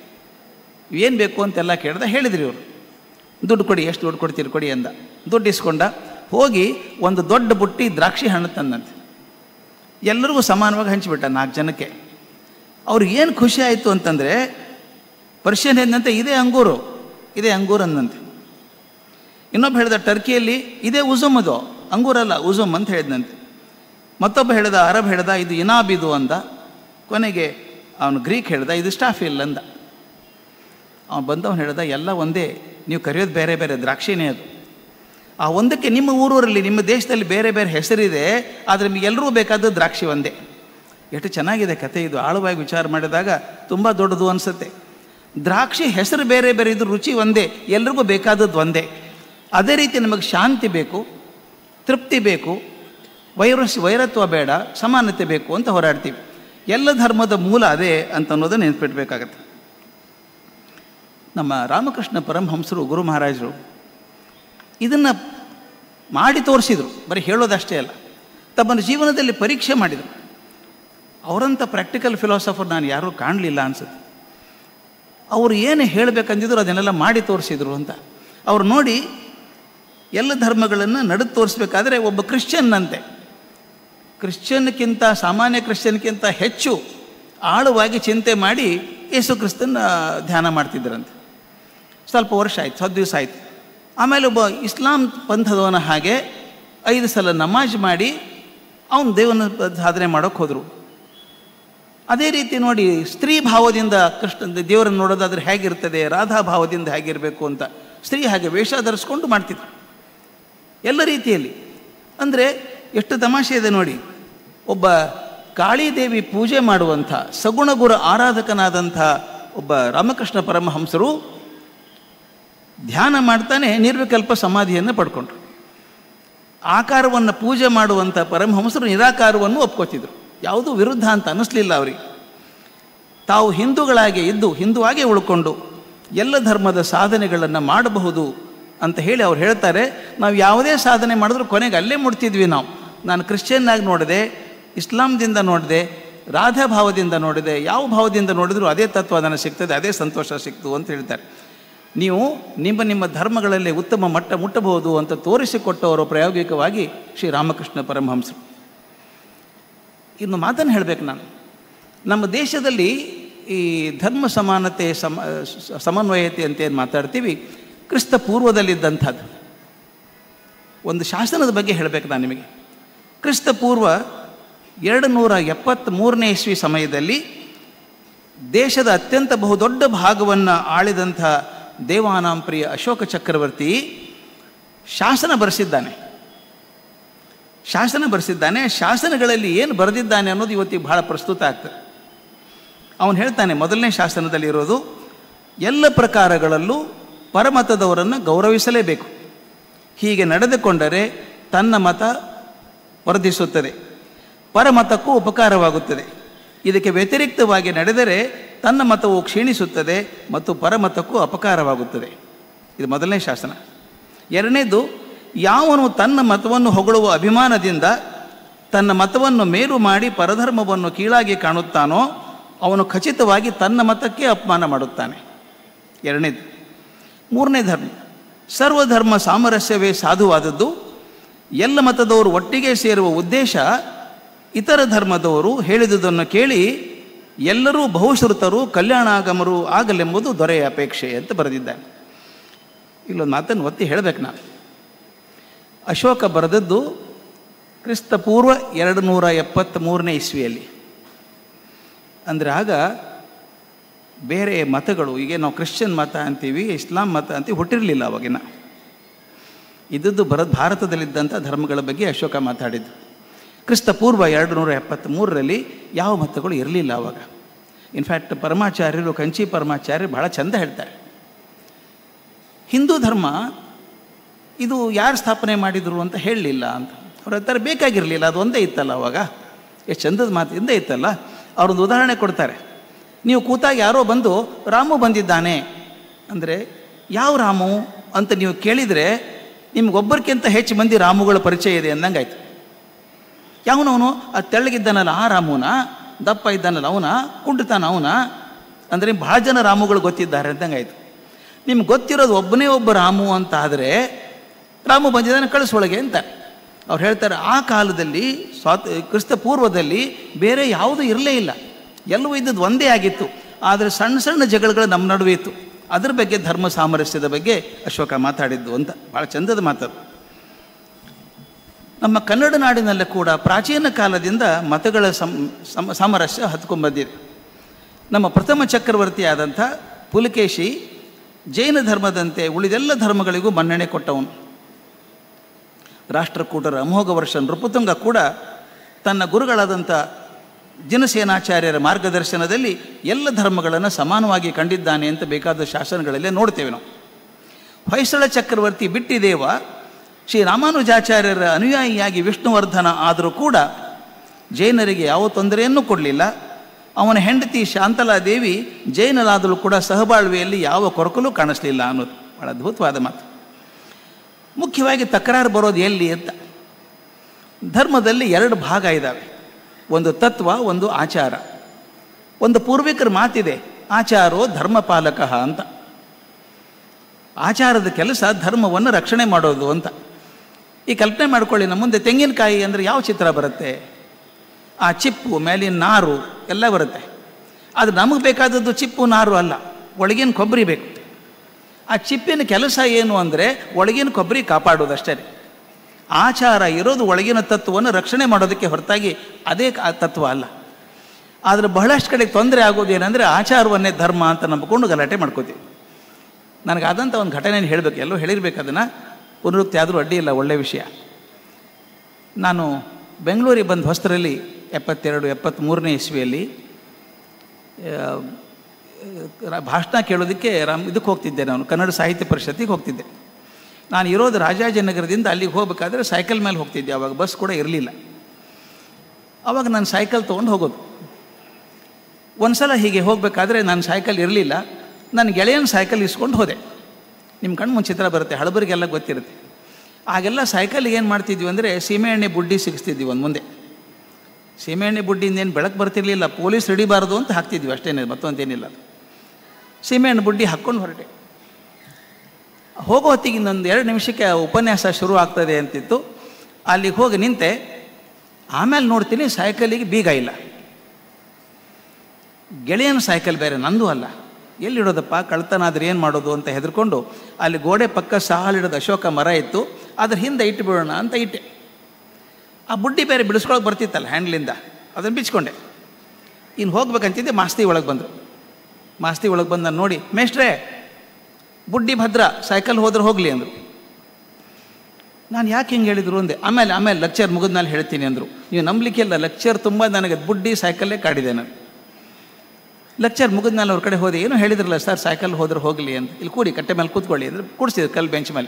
ಏನು ಬೇಕು ಅಂತೆಲ್ಲ ಕೇಳ್ದ. ಹೇಳಿದ್ರಿ ಇವರು, ದುಡ್ಡು ಕೊಡಿ, ಎಷ್ಟು ದುಡ್ಡು ಕೊಡ್ತೀರಿ ಕೊಡಿ ಅಂದ. ದುಡ್ಡು ಇಸ್ಕೊಂಡ. ಹೋಗಿ ಒಂದು ದೊಡ್ಡ ಬುಟ್ಟಿ ದ್ರಾಕ್ಷಿ ಹಣ್ಣು ತಂದಂತೆ. ಎಲ್ಲರಿಗೂ ಸಮಾನವಾಗಿ ಹಂಚಿಬಿಟ್ಟ 4 ಜನಕ್ಕೆ. ಅವ್ರಿಗೆ ಏನು ಖುಷಿ ಆಯಿತು ಅಂತಂದರೆ, ಪರ್ಷಿಯನ್ ಹೇಳಿದಂತೆ, ಇದೇ ಅಂಗೂರು ಅಂದಂತೆ. ಇನ್ನೊಬ್ಬ ಹೇಳಿದ, ಟರ್ಕಿಯಲ್ಲಿ ಇದೇ ಉಜುಮ್, ಅದು ಅಂಗೂರಲ್ಲ ಉಜುಮ್ ಅಂತ ಹೇಳಿದಂತೆ. ಮತ್ತೊಬ್ಬ ಹೇಳಿದ, ಅರಬ್ ಹೇಳ್ದ, ಇದು ಇನಾಬಿದು ಅಂದ. ಕೊನೆಗೆ ಅವನು ಗ್ರೀಕ್ ಹೇಳ್ದ, ಇದು ಸ್ಟಾಫಿಲ್ ಅಂದ. ಅವನು ಬಂದವನು ಹೇಳ್ದ, ಎಲ್ಲ ಒಂದೇ, ನೀವು ಕರೆಯೋದು ಬೇರೆ ಬೇರೆ, ದ್ರಾಕ್ಷಿನೇ ಅದು. ಆ ಒಂದಕ್ಕೆ ನಿಮ್ಮ ಊರಲ್ಲಿ ನಿಮ್ಮ ದೇಶದಲ್ಲಿ ಬೇರೆ ಬೇರೆ ಹೆಸರಿದೆ, ಆದರೆ ನಿಮಗೆ ಎಲ್ಲರೂ ಬೇಕಾದ ದ್ರಾಕ್ಷಿ ಒಂದೇ. ಎಷ್ಟು ಚೆನ್ನಾಗಿದೆ ಕತೆ ಇದು. ಆಳವಾಗಿ ವಿಚಾರ ಮಾಡಿದಾಗ ತುಂಬ ದೊಡ್ಡದು ಅನಿಸುತ್ತೆ. ದ್ರಾಕ್ಷಿ ಹೆಸರು ಬೇರೆ ಬೇರೆ ಇದ್ದು ರುಚಿ ಒಂದೇ, ಎಲ್ರಿಗೂ ಬೇಕಾದದ್ದು ಒಂದೇ. ಅದೇ ರೀತಿ ನಮಗೆ ಶಾಂತಿ ಬೇಕು, ತೃಪ್ತಿ ಬೇಕು, ವೈರತ್ವ ಬೇಡ, ಸಮಾನತೆ ಬೇಕು ಅಂತ ಹೋರಾಡ್ತೀವಿ. ಎಲ್ಲ ಧರ್ಮದ ಮೂಲ ಅದೇ ಅಂತ ಅನ್ನೋದನ್ನು ನೆನಪಿಡ್ಬೇಕಾಗತ್ತೆ. ನಮ್ಮ ರಾಮಕೃಷ್ಣ ಪರಮಹಂಸರು, ಗುರು ಮಹಾರಾಜರು ಇದನ್ನು ಮಾಡಿ ತೋರಿಸಿದರು. ಬರೀ ಹೇಳೋದಷ್ಟೇ ಅಲ್ಲ, ತಮ್ಮನ್ನು ಜೀವನದಲ್ಲಿ ಪರೀಕ್ಷೆ ಮಾಡಿದರು. ಅವರಂಥ ಪ್ರಾಕ್ಟಿಕಲ್ ಫಿಲಾಸಫರ್ ನಾನು ಯಾರೂ ಕಾಣಲಿಲ್ಲ ಅನಿಸುತ್ತೆ. ಅವರು ಏನು ಹೇಳಬೇಕಂದಿದ್ರು ಅದನ್ನೆಲ್ಲ ಮಾಡಿ ತೋರಿಸಿದರು ಅಂತ. ಅವ್ರು ನೋಡಿ ಎಲ್ಲ ಧರ್ಮಗಳನ್ನು ನಡೆದು ತೋರಿಸ್ಬೇಕಾದ್ರೆ ಒಬ್ಬ ಕ್ರಿಶ್ಚಿಯನ್ನಂತೆ, ಕ್ರಿಶ್ಚಿಯನ್ಕಿಂತ ಸಾಮಾನ್ಯ ಕ್ರಿಶ್ಚಿಯನ್ಕಿಂತ ಹೆಚ್ಚು ಆಳವಾಗಿ ಚಿಂತೆ ಮಾಡಿ ಯೇಸು ಕ್ರಿಸ್ತನ ಧ್ಯಾನ ಮಾಡ್ತಿದ್ದರಂತೆ. ಸ್ವಲ್ಪ ವರ್ಷ ಆಯಿತು, 10 ದಿವಸ ಆಯಿತು. ಆಮೇಲೆ ಒಬ್ಬ ಇಸ್ಲಾಂ ಪಂಥದವನ ಹಾಗೆ 5 ಸಲ ನಮಾಜ್ ಮಾಡಿ ಅವನು ದೇವನ ಸಾಧನೆ ಮಾಡೋಕ್ಕೆ ಹೋದರು. ಅದೇ ರೀತಿ ನೋಡಿ, ಸ್ತ್ರೀ ಭಾವದಿಂದ ದೇವರನ್ನು ನೋಡೋದಾದ್ರೆ ಹೇಗಿರ್ತದೆ, ರಾಧಾ ಭಾವದಿಂದ ಹೇಗಿರಬೇಕು ಅಂತ ಸ್ತ್ರೀ ಹಾಗೆ ವೇಷ ಧರಿಸ್ಕೊಂಡು ಮಾಡ್ತಿದ್ರು ಎಲ್ಲ ರೀತಿಯಲ್ಲಿ. ಅಂದರೆ ಎಷ್ಟು ತಮಾಷೆ ಇದೆ ನೋಡಿ. ಒಬ್ಬ ಕಾಳಿದೇವಿ ಪೂಜೆ ಮಾಡುವಂಥ ಸಗುಣಗುರ ಆರಾಧಕನಾದಂಥ ಒಬ್ಬ ರಾಮಕೃಷ್ಣ ಪರಮಹಂಸರು ಧ್ಯಾನ ಮಾಡ್ತಾನೆ ನಿರ್ವಿಕಲ್ಪ ಸಮಾಧಿಯನ್ನು ಪಡ್ಕೊಂಡ್ರು. ಆಕಾರವನ್ನು ಪೂಜೆ ಮಾಡುವಂಥ ಪರಮಹಂಸರು ನಿರಾಕಾರವನ್ನು ಒಪ್ಕೋತಿದ್ರು. ಯಾವುದೂ ವಿರುದ್ಧ ಅಂತ ಅನ್ನಿಸ್ಲಿಲ್ಲ ಅವರಿಗೆ. ತಾವು ಹಿಂದೂಗಳಾಗಿ ಇದ್ದು ಹಿಂದುವಾಗೇ ಉಳ್ಕೊಂಡು ಎಲ್ಲ ಧರ್ಮದ ಸಾಧನೆಗಳನ್ನು ಮಾಡಬಹುದು ಅಂತ ಹೇಳಿ ಅವ್ರು ಹೇಳ್ತಾರೆ. ನಾವು ಯಾವುದೇ ಸಾಧನೆ ಮಾಡಿದ್ರೂ ಕೊನೆಗೆ ಅಲ್ಲೇ ಮುಟ್ತಿದ್ವಿ. ನಾನು ಕ್ರಿಶ್ಚಿಯನ್ನಾಗಿ ನೋಡಿದೆ, ಇಸ್ಲಾಂದಿಂದ ನೋಡಿದೆ, ರಾಧಾ ಭಾವದಿಂದ ನೋಡಿದೆ, ಯಾವ ಭಾವದಿಂದ ನೋಡಿದರೂ ಅದೇ ತತ್ವ ನನಗೆ ಸಿಗ್ತದೆ, ಅದೇ ಸಂತೋಷ ಸಿಕ್ತು ಅಂತ ಹೇಳ್ತಾರೆ. ನೀವು ನಿಮ್ಮ ಧರ್ಮಗಳಲ್ಲಿ ಉತ್ತಮ ಮಟ್ಟ ಮುಟ್ಟಬಹುದು ಅಂತ ತೋರಿಸಿಕೊಟ್ಟವರು ಪ್ರಾಯೋಗಿಕವಾಗಿ ಶ್ರೀರಾಮಕೃಷ್ಣ ಪರಮಹಂಸರು. ಇನ್ನು ಮಾತನ್ನು ಹೇಳಬೇಕು ನಾನು. ನಮ್ಮ ದೇಶದಲ್ಲಿ ಈ ಧರ್ಮ ಸಮಾನತೆ ಸಮನ್ವಯತೆ ಅಂತ ಏನು ಮಾತಾಡ್ತೀವಿ, ಕ್ರಿಸ್ತ ಪೂರ್ವದಲ್ಲಿದ್ದಂಥದ್ದು ಒಂದು ಶಾಸನದ ಬಗ್ಗೆ ಹೇಳಬೇಕು ನಾನು ನಿಮಗೆ. ಕ್ರಿಸ್ತ ಪೂರ್ವ 273ನೇ ಇಸ್ವಿ ಸಮಯದಲ್ಲಿ ದೇಶದ ಅತ್ಯಂತ ಬಹುದೊಡ್ಡ ಭಾಗವನ್ನು ಆಳಿದಂಥ ದೇವಾನಾಂಪ್ರಿಯ ಅಶೋಕ ಚಕ್ರವರ್ತಿ ಶಾಸನ ಬರೆಸಿದ್ದಾನೆ. ಶಾಸನಗಳಲ್ಲಿ ಏನು ಬರೆದಿದ್ದಾನೆ ಅನ್ನೋದು ಇವತ್ತಿಗೆ ಬಹಳ ಪ್ರಸ್ತುತ ಆಗ್ತದೆ. ಅವನು ಹೇಳ್ತಾನೆ, ಮೊದಲನೇ ಶಾಸನದಲ್ಲಿ ಇರೋದು, ಎಲ್ಲ ಪ್ರಕಾರಗಳಲ್ಲೂ ಪರಮತದವರನ್ನು ಗೌರವಿಸಲೇಬೇಕು. ಹೀಗೆ ನಡೆದುಕೊಂಡರೆ ತನ್ನ ಮತ ವರ್ಧಿಸುತ್ತದೆ, ಪರಮತಕ್ಕೂ ಉಪಕಾರವಾಗುತ್ತದೆ. ಇದಕ್ಕೆ ವ್ಯತಿರಿಕ್ತವಾಗಿ ನಡೆದರೆ ತನ್ನ ಮತವು ಕ್ಷೀಣಿಸುತ್ತದೆ ಮತ್ತು ಪರಮತಕ್ಕೂ ಅಪಕಾರವಾಗುತ್ತದೆ. ಇದು ಮೊದಲನೇ ಶಾಸನ. ಎರಡನೇದು, ಯಾವನು ತನ್ನ ಮತವನ್ನು ಹೊಗಳುವ ಅಭಿಮಾನದಿಂದ ತನ್ನ ಮತವನ್ನು ಮೇಲು ಮಾಡಿ ಪರಧರ್ಮವನ್ನು ಕೀಳಾಗಿ ಕಾಣುತ್ತಾನೋ ಅವನು ಖಚಿತವಾಗಿ ತನ್ನ ಮತಕ್ಕೆ ಅಪಮಾನ ಮಾಡುತ್ತಾನೆ. ಎರಡನೇದು. ಮೂರನೇ ಧರ್ಮ, ಸರ್ವಧರ್ಮ ಸಾಮರಸ್ಯವೇ ಸಾಧುವಾದದ್ದು. ಎಲ್ಲ ಮತದವರು ಒಟ್ಟಿಗೆ ಸೇರುವ ಉದ್ದೇಶ ಇತರ ಧರ್ಮದವರು ಹೇಳಿದುದನ್ನು ಕೇಳಿ ಎಲ್ಲರೂ ಬಹುಶ್ರುತರು ಕಲ್ಯಾಣಾಗಮರು ಆಗಲೆಂಬುದು ದೊರೆಯ ಅಪೇಕ್ಷೆ ಅಂತ ಬರೆದಿದ್ದಾನೆ. ಇಲ್ಲೊಂದು ಮಾತನ್ನು ಒತ್ತಿ ಹೇಳಬೇಕು ನಾನು. ಅಶೋಕ ಬರೆದದ್ದು ಕ್ರಿಸ್ತ ಪೂರ್ವ 273ನೇ ಇಸ್ವಿಯಲ್ಲಿ. ಅಂದರೆ ಆಗ ಬೇರೆ ಮತಗಳು, ಈಗ ನಾವು ಕ್ರಿಶ್ಚಿಯನ್ ಮತ ಅಂತೀವಿ, ಇಸ್ಲಾಂ ಮತ ಅಂತೀವಿ, ಹುಟ್ಟಿರಲಿಲ್ಲ ಅವಾಗಿನ. ಇದ್ದದ್ದು ಭಾರತದಲ್ಲಿದ್ದಂಥ ಧರ್ಮಗಳ ಬಗ್ಗೆ ಅಶೋಕ ಮಾತಾಡಿದ್ದು. ಕ್ರಿಸ್ತ ಪೂರ್ವ 273ರಲ್ಲಿ ಯಾವ ಮತಗಳು ಇರಲಿಲ್ಲ ಆವಾಗ. ಇನ್ಫ್ಯಾಕ್ಟ್ ಪರಮಾಚಾರ್ಯರು, ಕಂಚಿ ಪರಮಾಚಾರ್ಯರು ಬಹಳ ಚಂದ ಹೇಳ್ತಾರೆ, ಹಿಂದೂ ಧರ್ಮ ಇದು ಯಾರು ಸ್ಥಾಪನೆ ಮಾಡಿದರು ಅಂತ ಹೇಳಲಿಲ್ಲ ಅಂತ. ಅವ್ರ ಹತ್ರ ಬೇಕಾಗಿರಲಿಲ್ಲ, ಅದು ಒಂದೇ ಇತ್ತಲ್ಲ ಅವಾಗ. ಎಷ್ಟು ಚಂದದ ಮಾತು ಹಿಂದೆ ಇತ್ತಲ್ಲ. ಅವರೊಂದು ಉದಾಹರಣೆ ಕೊಡ್ತಾರೆ. ನೀವು ಕೂತಾಗ ಯಾರೋ ಬಂದು ರಾಮು ಬಂದಿದ್ದಾನೆ ಅಂದರೆ ಯಾವ ರಾಮು ಅಂತ ನೀವು ಕೇಳಿದರೆ ನಿಮಗೊಬ್ಬರಿಗಿಂತ ಹೆಚ್ಚು ಮಂದಿ ರಾಮುಗಳ ಪರಿಚಯ ಇದೆ ಅಂದಂಗಾಯ್ತು. ಯಾವನವನು ಅದು ತೆಳ್ಳಗಿದ್ದಾನಲ್ಲ ಆ ರಾಮುನ, ದಪ್ಪ ಇದ್ದಾನಲ್ಲ ಅವನ, ಕುಂಡಿತಾನ ಅವನ ಅಂದರೆ ಭಾಳ ಜನ ರಾಮುಗಳು ಗೊತ್ತಿದ್ದಾರೆ ಅಂದಂಗಾಯ್ತು. ನಿಮ್ಗೆ ಗೊತ್ತಿರೋದು ಒಬ್ಬನೇ ಒಬ್ಬ ರಾಮು ಅಂತ ಆದರೆ ರಾಮು ಬಂದಿದ್ದಾನೆ ಕಳಿಸೊಳಗೆ ಅಂತ ಅವ್ರು ಹೇಳ್ತಾರೆ. ಆ ಕಾಲದಲ್ಲಿ ಕ್ರಿಸ್ತ ಪೂರ್ವದಲ್ಲಿ ಬೇರೆ ಯಾವುದೂ ಇರಲೇ ಇಲ್ಲ, ಎಲ್ಲವೂ ಇದ್ದದ್ದು ಒಂದೇ ಆಗಿತ್ತು. ಆದರೆ ಸಣ್ಣ ಸಣ್ಣ ಜಗಳಗಳು ನಮ್ಮ ನಡುವೆ ಇತ್ತು. ಅದ್ರ ಬಗ್ಗೆ ಧರ್ಮ ಸಾಮರಸ್ಯದ ಬಗ್ಗೆ ಅಶೋಕ ಮಾತಾಡಿದ್ದು ಅಂತ ಭಾಳ ಚಂದದ ಮಾತದು. ನಮ್ಮ ಕನ್ನಡ ನಾಡಿನಲ್ಲೂ ಕೂಡ ಪ್ರಾಚೀನ ಕಾಲದಿಂದ ಮತಗಳ ಸಾಮರಸ್ಯ ಹತ್ಕೊಂಡ್ಬಂದಿದೆ. ನಮ್ಮ ಪ್ರಥಮ ಚಕ್ರವರ್ತಿಯಾದಂಥ ಪುಲಕೇಶಿ ಜೈನ ಧರ್ಮದಂತೆ ಉಳಿದೆಲ್ಲ ಧರ್ಮಗಳಿಗೂ ಮನ್ನಣೆ ಕೊಟ್ಟವನು. ರಾಷ್ಟ್ರಕೂಟರ ಅಮೋಘ ವರ್ಷ ನೃಪತುಂಗ ಕೂಡ ತನ್ನ ಗುರುಗಳಾದಂಥ ಜಿನಸೇನಾಚಾರ್ಯರ ಮಾರ್ಗದರ್ಶನದಲ್ಲಿ ಎಲ್ಲ ಧರ್ಮಗಳನ್ನು ಸಮಾನವಾಗಿ ಕಂಡಿದ್ದಾನೆ ಅಂತ ಬೇಕಾದ ಶಾಸನಗಳಲ್ಲೇ ನೋಡ್ತೇವೆ ನಾವು. ಹೊಯ್ಸಳ ಚಕ್ರವರ್ತಿ ಬಿಟ್ಟಿದೇವ ಶ್ರೀರಾಮಾನುಜಾಚಾರ್ಯರ ಅನುಯಾಯಿಯಾಗಿ ವಿಷ್ಣುವರ್ಧನ ಆದರೂ ಕೂಡ ಜೈನರಿಗೆ ಯಾವ ತೊಂದರೆಯನ್ನು ಕೊಡಲಿಲ್ಲ. ಅವನ ಹೆಂಡತಿ ಶಾಂತಲಾದೇವಿ ಜೈನರಾದರೂ ಕೂಡ ಸಹಬಾಳ್ವೆಯಲ್ಲಿ ಯಾವ ಕೊರಕಲು ಕಾಣಿಸ್ಲಿಲ್ಲ ಅನ್ನೋದು ಭಾಳ ಅದ್ಭುತವಾದ ಮಾತು. ಮುಖ್ಯವಾಗಿ ತಕರಾರು ಬರೋದು ಎಲ್ಲಿ ಅಂತ, ಧರ್ಮದಲ್ಲಿ ಎರಡು ಭಾಗ ಇದ್ದಾವೆ, ಒಂದು ತತ್ವ, ಒಂದು ಆಚಾರ. ಒಂದು ಪೂರ್ವಿಕರ ಮಾತಿದೆ, ಆಚಾರೋ ಧರ್ಮಪಾಲಕ ಅಂತ. ಆಚಾರದ ಕೆಲಸ ಧರ್ಮವನ್ನು ರಕ್ಷಣೆ ಮಾಡೋದು ಅಂತ. ಈ ಕಲ್ಪನೆ ಮಾಡ್ಕೊಳ್ಳಿ, ನಮ್ಮ ಮುಂದೆ ತೆಂಗಿನಕಾಯಿ ಅಂದರೆ ಯಾವ ಚಿತ್ರ ಬರುತ್ತೆ? ಆ ಚಿಪ್ಪು, ಮೇಲಿನ ನಾರು ಎಲ್ಲ ಬರುತ್ತೆ. ಅದು ನಮಗೆ ಬೇಕಾದದ್ದು ಚಿಪ್ಪು ನಾರು ಅಲ್ಲ, ಒಳಗಿನ ಕೊಬ್ಬರಿ ಬೇಕು. ಆ ಚಿಪ್ಪಿನ ಕೆಲಸ ಏನು ಅಂದರೆ ಒಳಗಿನ ಕೊಬ್ಬರಿ ಕಾಪಾಡೋದಷ್ಟೇ. ಆಚಾರ ಇರೋದು ಒಳಗಿನ ತತ್ವವನ್ನು ರಕ್ಷಣೆ ಮಾಡೋದಕ್ಕೆ ಹೊರತಾಗಿ ಅದೇ ತತ್ವ ಅಲ್ಲ. ಆದರೆ ಬಹಳಷ್ಟು ಕಡೆ ತೊಂದರೆ ಆಗೋದೇನೆಂದರೆ ಆಚಾರವನ್ನೇ ಧರ್ಮ ಅಂತ ನಂಬಿಕೊಂಡು ಗಲಾಟೆ ಮಾಡ್ಕೋತೀವಿ. ನನಗಾದಂಥ ಒಂದು ಘಟನೆಯನ್ನು ಹೇಳಬೇಕು, ಎಲ್ಲೋ ಹೇಳಿರ್ಬೇಕು, ಅದನ್ನು ಪುನರುಕ್ತಿ ಆದರೂ ಅಡ್ಡಿ ಇಲ್ಲ, ಒಳ್ಳೆಯ ವಿಷಯ. ನಾನು ಬೆಂಗಳೂರಿಗೆ ಬಂದ ಹೊಸ್ತರಲ್ಲಿ 72-73ನೇ ಇಸ್ವಿಯಲ್ಲಿ ಭಾಷಣ ಕೇಳೋದಕ್ಕೆ ಇದಕ್ಕೆ ಹೋಗ್ತಿದ್ದೆ, ನಾನು ಕನ್ನಡ ಸಾಹಿತ್ಯ ಪರಿಷತ್ತಿಗೆ ಹೋಗ್ತಿದ್ದೆ. ನಾನು ಇರೋದು ರಾಜಾಜಿನಗರದಿಂದ ಅಲ್ಲಿಗೆ ಹೋಗಬೇಕಾದ್ರೆ ಸೈಕಲ್ ಮೇಲೆ ಹೋಗ್ತಿದ್ದೆ. ಆವಾಗ ಬಸ್ ಕೂಡ ಇರಲಿಲ್ಲ. ಆವಾಗ ನಾನು ಸೈಕಲ್ ತೊಗೊಂಡು ಹೋಗೋದು. ಒಂದು ಸಲ ಹೀಗೆ ಹೋಗಬೇಕಾದ್ರೆ ನಾನು ಸೈಕಲ್ ಇರಲಿಲ್ಲ, ನನ್ನ ಗೆಳೆಯನ ಸೈಕಲ್ ಇಸ್ಕೊಂಡು ಹೋದೆ. ನಿಮ್ಮ ಕಣ್ಣು ಮುಂಚಿತ್ರ ಬರುತ್ತೆ, ಹಳಬರಿಗೆಲ್ಲ ಗೊತ್ತಿರುತ್ತೆ. ಆಗೆಲ್ಲ ಸೈಕಲ್ಗೆ ಏನು ಮಾಡ್ತಿದ್ವಿ ಅಂದರೆ ಸೀಮೆಎಣ್ಣೆ ಬುಡ್ಡಿ ಸಿಗಿಸ್ತಿದ್ವಿ ಒಂದು ಮುಂದೆ. ಸೀಮೆಎಣ್ಣೆ ಬುಡ್ಡಿಂದೇನು ಬೆಳಕು ಬರ್ತಿರಲಿಲ್ಲ, ಪೊಲೀಸ್ ಹಿಡಿಬಾರ್ದು ಅಂತ ಹಾಕ್ತಿದ್ವಿ ಅಷ್ಟೇನೆ, ಮತ್ತೊಂದೇನಿಲ್ಲ. ಸೀಮೆಎಣ್ಣೆ ಬುಡ್ಡಿ ಹಾಕ್ಕೊಂಡು ಹೊರಟೆ. ಹೋಗೋ ಹೊತ್ತಿಗೆ ಇನ್ನೊಂದು 2 ನಿಮಿಷಕ್ಕೆ ಉಪನ್ಯಾಸ ಶುರು ಆಗ್ತದೆ ಅಂತಿತ್ತು. ಅಲ್ಲಿಗೆ ಹೋಗಿ ನಿಂತೆ. ಆಮೇಲೆ ನೋಡ್ತೀನಿ ಸೈಕಲಿಗೆ ಬೀಗ ಇಲ್ಲ. ಗೆಳೆಯನ ಸೈಕಲ್ ಬೇರೆ, ನಂದು ಅಲ್ಲ. ಎಲ್ಲಿಡೋದಪ್ಪ, ಕಳ್ತನಾದ್ರೆ ಏನು ಮಾಡೋದು ಅಂತ ಹೆದರ್ಕೊಂಡು ಅಲ್ಲಿ ಗೋಡೆ ಪಕ್ಕ ಸಾಲಿಡೋದು ಅಶೋಕ ಮರ ಇತ್ತು, ಅದ್ರ ಹಿಂದೆ ಇಟ್ಟು ಬಿಡೋಣ ಅಂತ ಇಟ್ಟೆ. ಆ ಬುಡ್ಡಿ ಬೇರೆ ಬಿಡಿಸ್ಕೊಳಕ್ಕೆ ಬರ್ತಿತ್ತಲ್ಲ ಹ್ಯಾಂಡ್ಲಿಂದ, ಅದನ್ನು ಬಿಚ್ಕೊಂಡೆ. ಇನ್ನು ಹೋಗ್ಬೇಕಂತಿದ್ದೆ. ಮಾಸ್ತಿ ಒಳಗೆ ಬಂದರು. ಮಾಸ್ತಿ ಒಳಗೆ ಬಂದು ನಾನು ನೋಡಿ, ಮೇಷ್ಟ್ರೇ ಬುಡ್ಡಿ ಭದ್ರ, ಸೈಕಲ್ ಹೋದ್ರೆ ಹೋಗಲಿ ಅಂದರು. ನಾನು ಯಾಕೆ ಹಿಂಗೆ ಹೇಳಿದರು ಅಂದೆ. ಆಮೇಲೆ ಲೆಕ್ಚರ್ ಮುಗಿದ್ಮೇಲೆ ಹೇಳ್ತೀನಿ ಅಂದರು. ನೀವು ನಂಬಲಿಕ್ಕೆಲ್ಲ, ಲೆಕ್ಚರ್ ತುಂಬ ನನಗೆ ಬುಡ್ಡಿ ಸೈಕಲ್ಲೇ ಕಾಡಿದೆ. ನಾನು ಲೆಕ್ಚರ್ ಮುಗಿದ್ಮೇಲೆ ಅವ್ರ ಕಡೆ ಹೋದೆ. ಏನೋ ಹೇಳಿದ್ರಲ್ಲ ಸರ್, ಸೈಕಲ್ ಹೋದ್ರೆ ಹೋಗಲಿ ಅಂತ. ಇಲ್ಲಿ ಕೂಡಿ ಕಟ್ಟೆ ಮೇಲೆ ಕೂತ್ಕೊಳ್ಳಿ ಅಂದರೆ ಕೂಡಿಸಿದ್ರು ಕಲ್ಲು ಬೆಂಚ್ ಮೇಲೆ.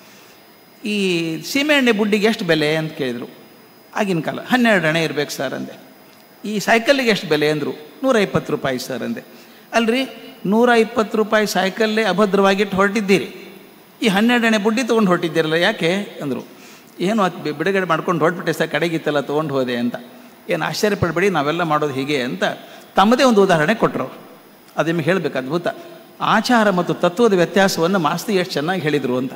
ಈ ಸೀಮೆಎಣ್ಣೆ ಬುಡ್ಡಿಗೆ ಎಷ್ಟು ಬೆಲೆ ಅಂತ ಕೇಳಿದರು. ಆಗಿನ ಕಾಲ 12 ಅಣೆ ಇರಬೇಕು ಸರ್ ಅಂದೆ. ಈ ಸೈಕಲ್ಲಿಗೆ ಎಷ್ಟು ಬೆಲೆ ಅಂದರು. 120 ರೂಪಾಯಿ ಸರ್ ಅಂದೆ. ಅಲ್ರಿ, 120 ರೂಪಾಯಿ ಸೈಕಲ್ಲೇ ಅಭದ್ರವಾಗಿಟ್ಟು ಹೊರಟಿದ್ದೀರಿ, ಈ 12 ಅಣೆ ಬುಡ್ಡಿ ತೊಗೊಂಡು ಹೊರಟಿದ್ದೀರಲ್ಲ ಯಾಕೆ ಅಂದರು. ಏನು ಅದು ಬಿಡುಗಡೆ ಮಾಡ್ಕೊಂಡು ಹೊರಟ್ಬಿಟ್ಟೆ ಸರ್, ಕಡೆಗಿತ್ತಲ್ಲ ತೊಗೊಂಡು ಹೋದೆ ಅಂತ. ಏನು ಆಶ್ಚರ್ಯಪಡಬೇಡಿ, ನಾವೆಲ್ಲ ಮಾಡೋದು ಹೀಗೆ ಅಂತ ತಮ್ಮದೇ ಒಂದು ಉದಾಹರಣೆ ಕೊಟ್ಟರು. ಅದು ನಿಮಗೆ ಹೇಳಬೇಕು, ಅದ್ಭುತ. ಆಚಾರ ಮತ್ತು ತತ್ವದ ವ್ಯತ್ಯಾಸವನ್ನು ಮಾಸ್ತಿ ಎಷ್ಟು ಚೆನ್ನಾಗಿ ಹೇಳಿದರು ಅಂತ.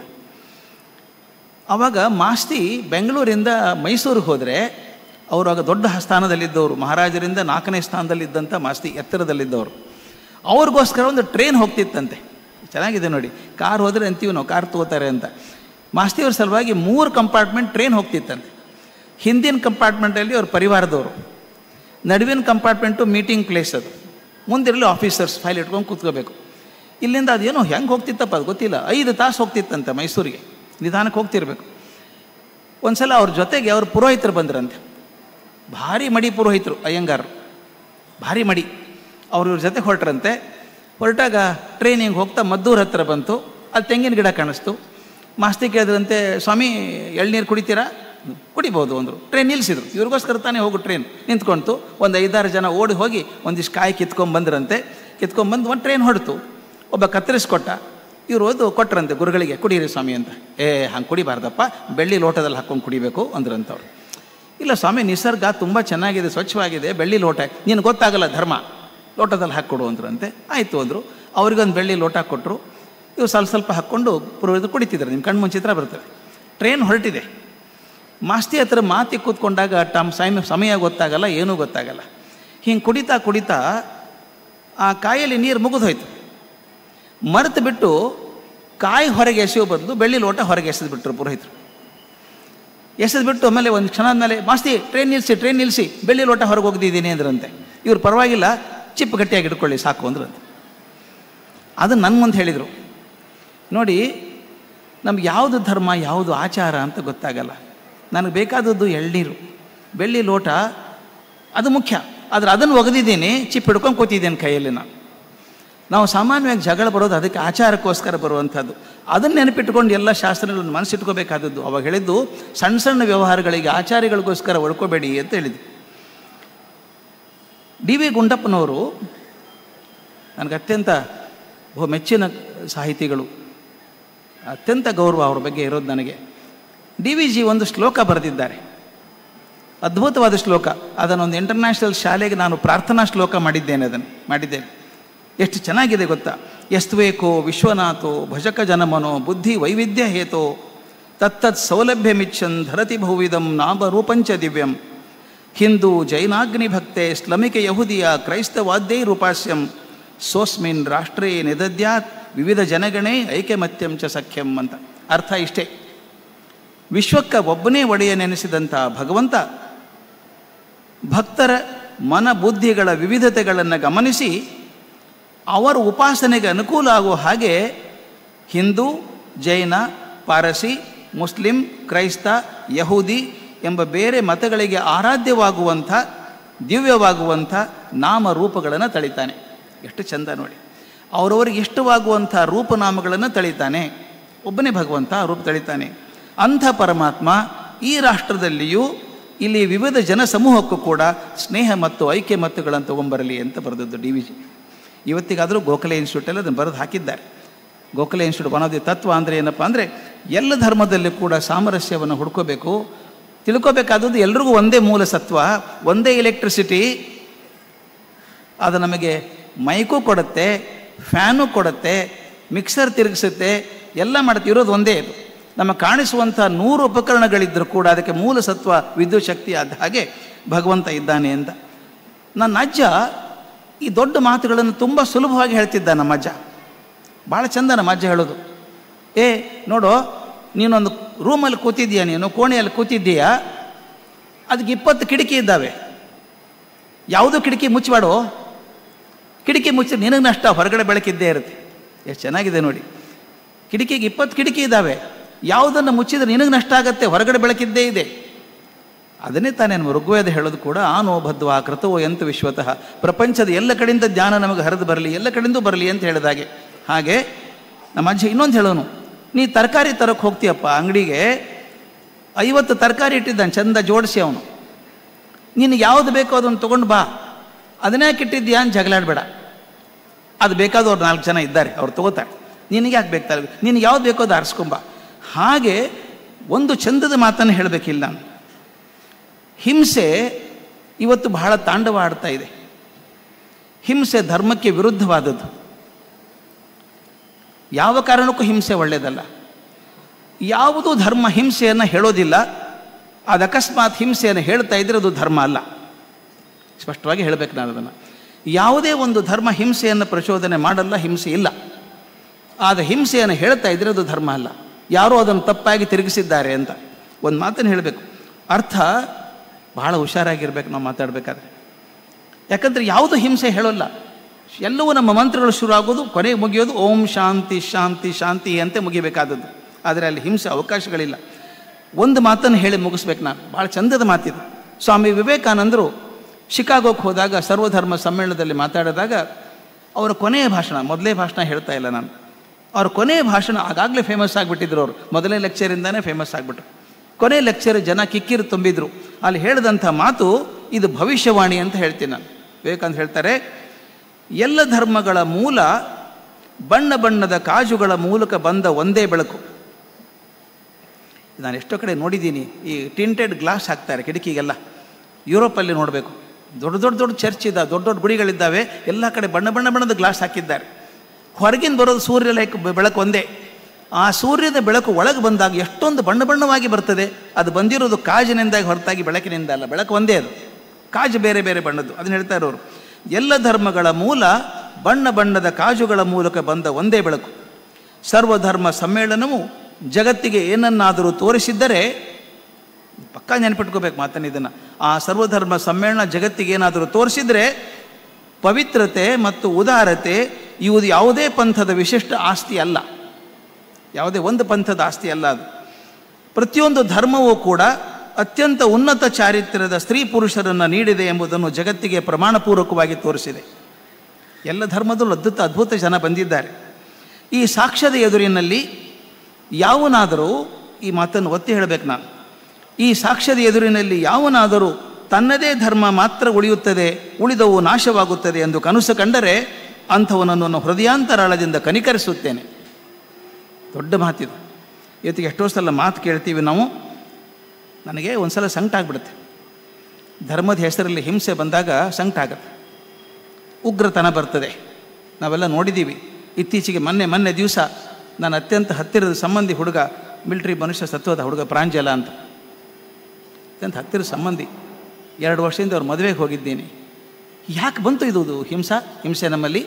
ಆವಾಗ ಮಾಸ್ತಿ ಬೆಂಗಳೂರಿಂದ ಮೈಸೂರಿಗೆ ಹೋದರೆ, ಅವರು ಆಗ ದೊಡ್ಡ ಸ್ಥಾನದಲ್ಲಿದ್ದವರು, ಮಹಾರಾಜರಿಂದ 4ನೇ ಸ್ಥಾನದಲ್ಲಿದ್ದಂಥ ಮಾಸ್ತಿ, ಎತ್ತರದಲ್ಲಿದ್ದವರು. ಅವ್ರಿಗೋಸ್ಕರ ಒಂದು ಟ್ರೈನ್ ಹೋಗ್ತಿತ್ತಂತೆ. ಚೆನ್ನಾಗಿದೆ ನೋಡಿ, ಕಾರ್ ಹೋದರೆ ಅಂತೀವಿ ನಾವು, ಕಾರ್ ತಗೋತಾರೆ ಅಂತ. ಮಾಸ್ತಿಯವ್ರ ಸಲುವಾಗಿ 3 ಕಂಪಾರ್ಟ್ಮೆಂಟ್ ಟ್ರೈನ್ ಹೋಗ್ತಿತ್ತಂತೆ. ಹಿಂದಿನ ಕಂಪಾರ್ಟ್ಮೆಂಟಲ್ಲಿ ಅವ್ರ ಪರಿವಾರದವರು, ನಡುವಿನ ಕಂಪಾರ್ಟ್ಮೆಂಟು ಮೀಟಿಂಗ್ ಪ್ಲೇಸ್, ಅದು ಮುಂದಿರಲಿ ಆಫೀಸರ್ಸ್ ಫೈಲ್ ಇಟ್ಕೊಂಡು ಕೂತ್ಕೋಬೇಕು. ಇಲ್ಲಿಂದ ಅದೇನೋ ಹೆಂಗೆ ಹೋಗ್ತಿತ್ತಪ್ಪ ಅದು ಗೊತ್ತಿಲ್ಲ, 5 ತಾಸು ಹೋಗ್ತಿತ್ತಂತೆ ಮೈಸೂರಿಗೆ, ನಿಧಾನಕ್ಕೆ ಹೋಗ್ತಿರ್ಬೇಕು. ಒಂದು ಸಲ ಅವ್ರ ಜೊತೆಗೆ ಅವ್ರ ಪುರೋಹಿತರು ಬಂದ್ರಂತೆ. ಭಾರಿ ಮಡಿ ಪುರೋಹಿತರು, ಅಯ್ಯಂಗಾರರು, ಭಾರಿ ಮಡಿ. ಅವ್ರ ಜೊತೆ ಹೊರಟ್ರಂತೆ. ಹೊರಟಾಗ ಟ್ರೈನಿಂಗ್ ಹೋಗ್ತಾ ಮದ್ದೂರ ಹತ್ರ ಬಂತು. ಅಲ್ಲಿ ತೆಂಗಿನ ಗಿಡ ಕಾಣಿಸ್ತು. ಮಾಸ್ತಿ ಕೇಳಿದ್ರಂತೆ, ಸ್ವಾಮಿ ಎಳ್ನೀರು ಕುಡಿತೀರಾ? ಕುಡಿಬೋದು ಅಂದರು. ಟ್ರೈನ್ ನಿಲ್ಲಿಸಿದ್ರು. ಇವ್ರಿಗೋಸ್ಕರ ತಾನೇ ಹೋಗು ಟ್ರೈನ್ ನಿಂತ್ಕೊಳ್ತು. ಒಂದು 5-6 ಜನ ಓಡಿ ಹೋಗಿ ಒಂದಿಷ್ಟು ಕಾಯಿ ಕಿತ್ಕೊಂಡ್ಬಂದ್ರಂತೆ. ಕಿತ್ಕೊಂಡ್ಬಂದು ಒಂದು ಟ್ರೈನ್ ಹೊಡ್ತು. ಒಬ್ಬ ಕತ್ತರಿಸ್ಕೊಟ್ಟ. ಇವ್ರು ಓದು ಕೊಟ್ರಂತೆ ಗುರುಗಳಿಗೆ, ಕುಡೀರಿ ಸ್ವಾಮಿ ಅಂತ. ಹಂಗೆ ಕುಡಿಬಾರ್ದಪ್ಪ, ಬೆಳ್ಳಿ ಲೋಟದಲ್ಲಿ ಹಾಕ್ಕೊಂಡು ಕುಡಿಬೇಕು ಅಂದ್ರಂತವ್ರು. ಇಲ್ಲ ಸ್ವಾಮಿ, ನಿಸರ್ಗ ತುಂಬ ಚೆನ್ನಾಗಿದೆ, ಸ್ವಚ್ಛವಾಗಿದೆ, ಬೆಳ್ಳಿ ಲೋಟ ನೀನು ಗೊತ್ತಾಗಲ್ಲ ಧರ್ಮ, ಲೋಟದಲ್ಲಿ ಹಾಕ್ಕೊಡು ಅಂದ್ರಂತೆ. ಆಯಿತು ಅಂದರು. ಅವ್ರಿಗೊಂದು ಬೆಳ್ಳಿ ಲೋಟ ಕೊಟ್ಟರು. ಇವು ಸ್ವಲ್ಪ ಹಾಕ್ಕೊಂಡು ಪುರೋಹಿತರು ಕುಡಿತಿದ್ರು. ನಿಮ್ಮ ಕಣ್ಣು ಮುಂಚಿತ್ರ ಬರ್ತದೆ. ಟ್ರೈನ್ ಹೊರಟಿದೆ. ಮಾಸ್ತಿ ಹತ್ರ ಮಾತಿ ಕೂತ್ಕೊಂಡಾಗ ಸಮಯ ಗೊತ್ತಾಗಲ್ಲ, ಏನೂ ಗೊತ್ತಾಗಲ್ಲ. ಹಿಂಗೆ ಕುಡಿತಾ ಕುಡಿತಾ ಆ ಕಾಯಲ್ಲಿ ನೀರು ಮುಗಿದೋಯ್ತು. ಮರೆತು ಬಿಟ್ಟು ಕಾಯಿ ಹೊರಗೆ ಎಸೆಯೋ ಬದಲು ಬೆಳ್ಳಿ ಲೋಟ ಹೊರಗೆ ಎಸೆದ್ಬಿಟ್ರು ಪುರೋಹಿತರು. ಎಸೆದ್ಬಿಟ್ಟು ಆಮೇಲೆ ಒಂದು ಕ್ಷಣದ ಮೇಲೆ, ಮಾಸ್ತಿ ಟ್ರೈನ್ ನಿಲ್ಲಿಸಿ, ಬೆಳ್ಳಿ ಲೋಟ ಹೊರಗೆ ಹೋಗ್ದಿದ್ದೀನಿ ಅಂದ್ರಂತೆ. ಇವ್ರು ಪರವಾಗಿಲ್ಲ, ಚಿಪ್ ಗಟ್ಟಿಯಾಗಿ ಇಟ್ಕೊಳ್ಳಿ ಸಾಕು ಅಂದ್ರಂತೆ. ಅದನ್ನು ನನ್ನ ಮುಂದೆ ಹೇಳಿದರು. ನೋಡಿ, ನಮ್ಗೆ ಯಾವುದು ಧರ್ಮ ಯಾವುದು ಆಚಾರ ಅಂತ ಗೊತ್ತಾಗಲ್ಲ. ನನಗೆ ಬೇಕಾದದ್ದು ಎಳ್ನೀರು, ಬೆಳ್ಳಿ ಲೋಟ ಅದು ಮುಖ್ಯ. ಆದರೆ ಅದನ್ನು ಒಗೆದಿದ್ದೀನಿ, ಚಿಪ್ ಹಿಡ್ಕೊಂಡು ಕೂತಿದ್ದೇನೆ ಕೈಯಲ್ಲಿ. ನಾವು ಸಾಮಾನ್ಯವಾಗಿ ಜಗಳ ಬರೋದು ಅದಕ್ಕೆ, ಆಚಾರಕ್ಕೋಸ್ಕರ ಬರುವಂಥದ್ದು. ಅದನ್ನು ನೆನಪಿಟ್ಕೊಂಡು ಎಲ್ಲ ಶಾಸ್ತ್ರಗಳನ್ನು ಮನಸ್ಸಿಟ್ಕೋಬೇಕಾದದ್ದು. ಅವಾಗ ಹೇಳಿದ್ದು ಸಣ್ಣ ಸಣ್ಣ ವ್ಯವಹಾರಗಳಿಗೆ ಆಚಾರ್ಯಗಳಿಗೋಸ್ಕರ ಒಳ್ಕೋಬೇಡಿ ಅಂತ ಹೇಳಿದ್ದು. ಡಿ.ವಿ. ಗುಂಡಪ್ಪನವರು ನನಗೆ ಅತ್ಯಂತ ಮೆಚ್ಚಿನ ಸಾಹಿತಿಗಳು, ಅತ್ಯಂತ ಗೌರವ ಅವ್ರ ಬಗ್ಗೆ ಇರೋದು ನನಗೆ. ಡಿ.ವಿ.ಜಿ. ಒಂದು ಶ್ಲೋಕ ಬರೆದಿದ್ದಾರೆ, ಅದ್ಭುತವಾದ ಶ್ಲೋಕ. ಅದನ್ನೊಂದು ಇಂಟರ್ನ್ಯಾಷನಲ್ ಶಾಲೆಗೆ ನಾನು ಪ್ರಾರ್ಥನಾ ಶ್ಲೋಕ ಮಾಡಿದ್ದೇನೆ. ಎಷ್ಟು ಚೆನ್ನಾಗಿದೆ ಗೊತ್ತಾ? ಯಸ್ತ್ವೇಕೋ ವಿಶ್ವನಾಥೋ ಭಜಕ ಜನಮನೋ ಬುದ್ಧಿ ವೈವಿಧ್ಯ ಹೇತೋ ತತ್ತತ್ ಸೌಲಭ್ಯಮಿಚ್ಛನ್ ಧರತಿ ಬಹುವಿಧಂ ನಾಮ ರೂಪಂಚ ದಿವ್ಯಂ ಹಿಂದೂ ಜೈನಾಗ್ನಿ ಭಕ್ತೆ ಸ್ಲಮಿಕೆ ಯಹುದಿಯ ಕ್ರೈಸ್ತವಾದ್ಯೈ ರೂಪಾಸ್ಯಂ ಸೋಸ್ಮಿನ್ ರಾಷ್ಟ್ರೇ ನಿದದ್ಯಾತ್ ವಿವಿಧ ಜನಗಣೇ ಐಕ್ಯಮತ್ಯಂ ಚ ಸಖ್ಯಂ ಅಂತ. ಅರ್ಥ ಇಷ್ಟೇ: ವಿಶ್ವಕ್ಕೆ ಒಬ್ಬನೇ ಒಡೆಯನೆನಿಸಿದಂಥ ಭಗವಂತ ಭಕ್ತರ ಮನ ಬುದ್ಧಿಗಳ ವಿವಿಧತೆಗಳನ್ನು ಗಮನಿಸಿ ಅವರ ಉಪಾಸನೆಗೆ ಅನುಕೂಲ ಆಗುವ ಹಾಗೆ ಹಿಂದೂ, ಜೈನ, ಪಾರಸಿ, ಮುಸ್ಲಿಂ, ಕ್ರೈಸ್ತ, ಯಹೂದಿ ಎಂಬ ಬೇರೆ ಮತಗಳಿಗೆ ಆರಾಧ್ಯವಾಗುವಂಥ ದಿವ್ಯವಾಗುವಂಥ ನಾಮರೂಪಗಳನ್ನು ತಳಿತಾನೆ. ಎಷ್ಟು ಚಂದ ನೋಡಿ, ಅವರವರಿಗೆ ಇಷ್ಟವಾಗುವಂಥ ರೂಪನಾಮಗಳನ್ನು ತಳಿತಾನೆ. ಒಬ್ಬನೇ ಭಗವಂತ ರೂಪ ತಳಿತಾನೆ. ಅಂಥ ಪರಮಾತ್ಮ ಈ ರಾಷ್ಟ್ರದಲ್ಲಿಯೂ ಇಲ್ಲಿ ವಿವಿಧ ಜನ ಸಮೂಹಕ್ಕೂ ಕೂಡ ಸ್ನೇಹ ಮತ್ತು ಐಕ್ಯ ಮತ್ತುಗಳನ್ನು ತೊಗೊಂಬರಲಿ ಅಂತ ಬರೆದದ್ದು DVG. ಇವತ್ತಿಗಾದರೂ ಗೋಖಲೆ ಇನ್ಸ್ಟಿಟ್ಯೂಟಲ್ಲಿ ಅದನ್ನು ಬರೆದು ಹಾಕಿದ್ದಾರೆ. Gokhale institute one of the ತತ್ವ ಅಂದರೆ ಏನಪ್ಪ ಅಂದರೆ, ಎಲ್ಲ ಧರ್ಮದಲ್ಲಿ ಕೂಡ ಸಾಮರಸ್ಯವನ್ನು ಹುಡ್ಕೋಬೇಕು. ತಿಳ್ಕೋಬೇಕಾದದ್ದು ಎಲ್ರಿಗೂ ಒಂದೇ ಮೂಲ ಸತ್ವ, ಒಂದೇ ಎಲೆಕ್ಟ್ರಿಸಿಟಿ. ಅದು ನಮಗೆ ಮೈಕು ಕೊಡುತ್ತೆ, ಫ್ಯಾನು ಕೊಡುತ್ತೆ, ಮಿಕ್ಸರ್ ತಿರುಗಿಸುತ್ತೆ, ಎಲ್ಲ ಮಾಡುತ್ತೆ. ಇರೋದು ಒಂದೇ. ಇದು ನಮ್ಮ ಕಾಣಿಸುವಂಥ 100 ಉಪಕರಣಗಳಿದ್ದರೂ ಕೂಡ ಅದಕ್ಕೆ ಮೂಲ ಸತ್ವ ವಿದ್ಯುತ್ ಶಕ್ತಿ ಆದ ಹಾಗೆ ಭಗವಂತ ಇದ್ದಾನೆ ಅಂತ. ನನ್ನ ಅಜ್ಜ ಈ ದೊಡ್ಡ ಮಾತುಗಳನ್ನು ತುಂಬ ಸುಲಭವಾಗಿ ಹೇಳ್ತಿದ್ದ. ನಮ್ಮ ಅಜ್ಜ ಭಾಳ ಚಂದ. ನಮ್ಮ ಅಜ್ಜ ಹೇಳೋದು, ನೋಡು, ನೀನೊಂದು ರೂಮಲ್ಲಿ ಕೂತಿದ್ದೀಯಾ, ನೀನು ಕೋಣೆಯಲ್ಲಿ ಕೂತಿದ್ದೀಯಾ, ಅದಕ್ಕೆ 20 ಕಿಟಕಿ ಇದ್ದಾವೆ. ಯಾವುದೋ ಕಿಟಕಿ ಮುಚ್ಚಬೇಡೋ, ಕಿಟಕಿ ಮುಚ್ಚಿ ನಿನಗೆ ನಷ್ಟ, ಹೊರಗಡೆ ಬೆಳಕಿದ್ದೇ ಇರುತ್ತೆ. ಎಷ್ಟು ಚೆನ್ನಾಗಿದೆ ನೋಡಿ. ಕಿಟಕಿಗೆ 20 ಕಿಟಕಿ ಇದ್ದಾವೆ, ಯಾವುದನ್ನು ಮುಚ್ಚಿದ್ರೆ ನಿನಗೆ ನಷ್ಟ ಆಗುತ್ತೆ, ಹೊರಗಡೆ ಬೆಳಕಿದ್ದೇ ಇದೆ. ಅದನ್ನೇ ತಾನೇ ನಮ್ಮ ಋಗ್ವೇದ ಹೇಳೋದು ಕೂಡ, ಆನೋ ಬದ್ಧವಾ ಕೃತವೋ ಎಂತ ವಿಶ್ವತಃ. ಪ್ರಪಂಚದ ಎಲ್ಲ ಕಡೆಯಿಂದ ಜ್ಞಾನ ನಮಗೆ ಹರಿದು ಬರಲಿ, ಎಲ್ಲ ಕಡೆಯಿಂದ ಬರಲಿ ಅಂತ ಹೇಳಿದಾಗೆ. ಹಾಗೆ ನಮ್ಮ ಅಜ್ಜ ಇನ್ನೊಂದು ಹೇಳೋನು, ನೀ ತರಕಾರಿ ತರಕ್ಕೆ ಹೋಗ್ತೀಯಪ್ಪ ಅಂಗಡಿಗೆ, 50 ತರಕಾರಿ ಇಟ್ಟಿದ್ದಾನೆ ಚಂದ ಜೋಡಿಸಿ ಅವನು. ನೀನು ಯಾವುದು ಬೇಕೋ ಅದನ್ನು ತೊಗೊಂಡು ಬಾ, ಅದನ್ನೇ ಇಟ್ಟಿದ್ದೀಯಾ ಅಂತ ಜಗಳಾಡಬೇಡ. ಅದು ಬೇಕಾದವ್ರು 4 ಜನ ಇದ್ದಾರೆ, ಅವ್ರು ತೊಗೋತಾರೆ. ನಿನಗೆ ಯಾಕೆ ಬೇಕಾದ್ರೆ ನಿನಗೆ ಯಾವ್ದು ಬೇಕೋ ಅದು ಆರಿಸ್ಕೊಂಬ. ಹಾಗೆ ಒಂದು ಚಂದದ ಮಾತನ್ನು ಹೇಳಬೇಕಿಲ್ಲ. ಹಿಂಸೆ ಇವತ್ತು ಬಹಳ ತಾಂಡವ ಆಡ್ತಾ ಇದೆ. ಹಿಂಸೆ ಧರ್ಮಕ್ಕೆ ವಿರುದ್ಧವಾದದ್ದು. ಯಾವ ಕಾರಣಕ್ಕೂ ಹಿಂಸೆ ಒಳ್ಳೆಯದಲ್ಲ. ಯಾವುದೂ ಧರ್ಮ ಹಿಂಸೆಯನ್ನು ಹೇಳೋದಿಲ್ಲ. ಅದು ಅಕಸ್ಮಾತ್ ಹಿಂಸೆಯನ್ನು ಹೇಳ್ತಾ ಇದ್ದರೆ ಅದು ಧರ್ಮ ಅಲ್ಲ. ಸ್ಪಷ್ಟವಾಗಿ ಹೇಳಬೇಕು ನಾನು ಅದನ್ನು. ಯಾವುದೇ ಒಂದು ಧರ್ಮ ಹಿಂಸೆಯನ್ನು ಪ್ರಚೋದನೆ ಮಾಡಲ್ಲ, ಹಿಂಸೆ ಇಲ್ಲ. ಆದರೆ ಹಿಂಸೆಯನ್ನು ಹೇಳ್ತಾ ಇದ್ದರೆ ಅದು ಧರ್ಮ ಅಲ್ಲ. ಯಾರೋ ಅದನ್ನು ತಪ್ಪಾಗಿ ತಿರುಗಿಸಿದ್ದಾರೆ ಅಂತ ಒಂದು ಮಾತನ್ನು ಹೇಳಬೇಕು. ಅರ್ಥ ಬಹಳ ಹುಷಾರಾಗಿರ್ಬೇಕು ನಾವು ಮಾತಾಡಬೇಕಾದ್ರೆ. ಯಾಕಂದರೆ ಯಾವುದು ಹಿಂಸೆ ಹೇಳೋಲ್ಲ. ಎಲ್ಲವೂ ನಮ್ಮ ಮಂತ್ರಗಳು ಶುರು ಆಗೋದು, ಕೊನೆಗೆ ಮುಗಿಯೋದು ಓಂ ಶಾಂತಿ ಶಾಂತಿ ಶಾಂತಿ ಅಂತೆ ಮುಗಿಬೇಕಾದದ್ದು. ಆದರೆ ಅಲ್ಲಿ ಹಿಂಸೆ ಅವಕಾಶಗಳಿಲ್ಲ. ಒಂದು ಮಾತನ್ನು ಹೇಳಿ ಮುಗಿಸ್ಬೇಕು ನಾನು. ಭಾಳ ಚಂದದ ಮಾತಿದು. ಸ್ವಾಮಿ ವಿವೇಕಾನಂದರು ಶಿಕಾಗೋಕ್ಕೆ ಹೋದಾಗ ಸರ್ವಧರ್ಮ ಸಮ್ಮೇಳನದಲ್ಲಿ ಮಾತಾಡಿದಾಗ ಅವರ ಕೊನೆಯ ಭಾಷಣ, ಮೊದಲೇ ಭಾಷಣ ಹೇಳ್ತಾ ಇಲ್ಲ ನಾನು, ಅವ್ರ ಕೊನೆಯ ಭಾಷಣ ಆಗಾಗಲೇ ಫೇಮಸ್ ಆಗಿಬಿಟ್ಟಿದ್ರು. ಅವರು ಮೊದಲನೇ ಲೆಕ್ಚರಿಂದಾನೇ ಫೇಮಸ್ ಆಗಿಬಿಟ್ರು. ಕೊನೆ ಲೆಕ್ಚರ್ ಜನ ಕಿಕ್ಕಿರು ತುಂಬಿದ್ರು. ಅಲ್ಲಿ ಹೇಳಿದಂಥ ಮಾತು ಇದು ಭವಿಷ್ಯವಾಣಿ ಅಂತ ಹೇಳ್ತೀನಿ ನಾನು. ವಿವೇಕಾನಂದ ಹೇಳ್ತಾರೆ, ಎಲ್ಲ ಧರ್ಮಗಳ ಮೂಲ ಬಣ್ಣ ಬಣ್ಣದ ಕಾಜುಗಳ ಮೂಲಕ ಬಂದ ಒಂದೇ ಬೆಳಕು. ನಾನು ಎಷ್ಟೋ ಕಡೆ ನೋಡಿದ್ದೀನಿ, ಈ ಟಿಂಟೆಡ್ ಗ್ಲಾಸ್ ಹಾಕ್ತಾರೆ ಕಿಟಕಿಗೆಲ್ಲ. ಯುರೋಪಲ್ಲಿ ನೋಡಬೇಕು, ದೊಡ್ಡ ದೊಡ್ಡ ದೊಡ್ಡ ಚರ್ಚ್ ಇದ್ದಾವೆ, ದೊಡ್ಡ ದೊಡ್ಡ ಗುಡಿಗಳಿದ್ದಾವೆ, ಎಲ್ಲ ಕಡೆ ಬಣ್ಣ ಬಣ್ಣ ಬಣ್ಣದ ಗ್ಲಾಸ್ ಹಾಕಿದ್ದಾರೆ. ಹೊರಗಿನ ಬರೋದು ಸೂರ್ಯ ಬೆಳಕು ಒಂದೇ. ಆ ಸೂರ್ಯದ ಬೆಳಕು ಒಳಗೆ ಬಂದಾಗ ಎಷ್ಟೊಂದು ಬಣ್ಣ ಬಣ್ಣವಾಗಿ ಬರ್ತದೆ. ಅದು ಬಂದಿರೋದು ಕಾಜಿನಿಂದಾಗಿ ಹೊರತಾಗಿ ಬೆಳಕಿನಿಂದ ಅಲ್ಲ. ಬೆಳಕು ಒಂದೇ, ಅದು ಕಾಜು ಬೇರೆ ಬೇರೆ ಬಣ್ಣದ್ದು. ಅದನ್ನು ಹೇಳ್ತಾ ಇರೋರು, ಎಲ್ಲ ಧರ್ಮಗಳ ಮೂಲ ಬಣ್ಣ ಬಣ್ಣದ ಕಾಜುಗಳ ಮೂಲಕ ಬಂದ ಒಂದೇ ಬೆಳಕು. ಸರ್ವಧರ್ಮ ಸಮ್ಮೇಳನವು ಜಗತ್ತಿಗೆ ಏನನ್ನಾದರೂ ತೋರಿಸಿದ್ದರೆ, ಪಕ್ಕಾ ನೆನಪಿಟ್ಕೋಬೇಕು ಮಾತನ್ನು ಇದನ್ನು, ಆ ಸರ್ವಧರ್ಮ ಸಮ್ಮೇಳನ ಜಗತ್ತಿಗೆ ಏನಾದರೂ ತೋರಿಸಿದರೆ ಪವಿತ್ರತೆ ಮತ್ತು ಉದಾರತೆ ಇವು ಯಾವುದೇ ಪಂಥದ ವಿಶಿಷ್ಟ ಆಸ್ತಿ ಅಲ್ಲ. ಯಾವುದೇ ಒಂದು ಪಂಥದ ಆಸ್ತಿ ಅಲ್ಲ ಅದು. ಪ್ರತಿಯೊಂದು ಧರ್ಮವೂ ಕೂಡ ಅತ್ಯಂತ ಉನ್ನತ ಚಾರಿತ್ರ್ಯದ ಸ್ತ್ರೀ ಪುರುಷರನ್ನು ನೀಡಿದೆ ಎಂಬುದನ್ನು ಜಗತ್ತಿಗೆ ಪ್ರಮಾಣಪೂರ್ವಕವಾಗಿ ತೋರಿಸಿದೆ. ಎಲ್ಲ ಧರ್ಮದಲ್ಲೂ ಅದ್ಭುತ ಜನ ಬಂದಿದ್ದಾರೆ. ಈ ಸಾಕ್ಷ್ಯದ ಎದುರಿನಲ್ಲಿ ಯಾವನಾದರೂ, ಈ ಮಾತನ್ನು ಒತ್ತಿ ಹೇಳಬೇಕು ನಾನು, ಈ ಸಾಕ್ಷ್ಯದ ಎದುರಿನಲ್ಲಿ ಯಾವನಾದರೂ ತನ್ನದೇ ಧರ್ಮ ಮಾತ್ರ ಉಳಿಯುತ್ತದೆ, ಉಳಿದವು ನಾಶವಾಗುತ್ತದೆ ಎಂದು ಕನಸು ಕಂಡರೆ ಅಂಥವನನ್ನು ಹೃದಯಾಂತರಾಳದಿಂದ ಕನಿಕರಿಸುತ್ತೇನೆ. ದೊಡ್ಡ ಮಾತಿದು. ಇವತ್ತಿಗೆ ಎಷ್ಟೋ ಸಲ ಮಾತು ಕೇಳ್ತೀವಿ ನಾವು. ನನಗೆ ಒಂದು ಸಲ ಸಂಕಟ ಆಗಿಬಿಡುತ್ತೆ. ಧರ್ಮದ ಹೆಸರಲ್ಲಿ ಹಿಂಸೆ ಬಂದಾಗ ಸಂಕಟ ಆಗುತ್ತೆ, ಉಗ್ರತನ ಬರ್ತದೆ. ನಾವೆಲ್ಲ ನೋಡಿದ್ದೀವಿ. ಇತ್ತೀಚೆಗೆ ಮೊನ್ನೆ ದಿವಸ ನನ್ನ ಅತ್ಯಂತ ಹತ್ತಿರದ ಸಂಬಂಧಿ ಹುಡುಗ, ಮಿಲಿಟ್ರಿ ಮನುಷ್ಯ ಸತ್ವದ ಹುಡುಗ, ಪ್ರಾಂಜಲ ಅಂತ, ಅತ್ಯಂತ ಹತ್ತಿರದ ಸಂಬಂಧಿ. 2 ವರ್ಷದಿಂದ ಅವ್ರ ಮದುವೆಗೆ ಹೋಗಿದ್ದೀನಿ. ಯಾಕೆ ಬಂತು ಇದು ಹಿಂಸೆ ನಮ್ಮಲ್ಲಿ?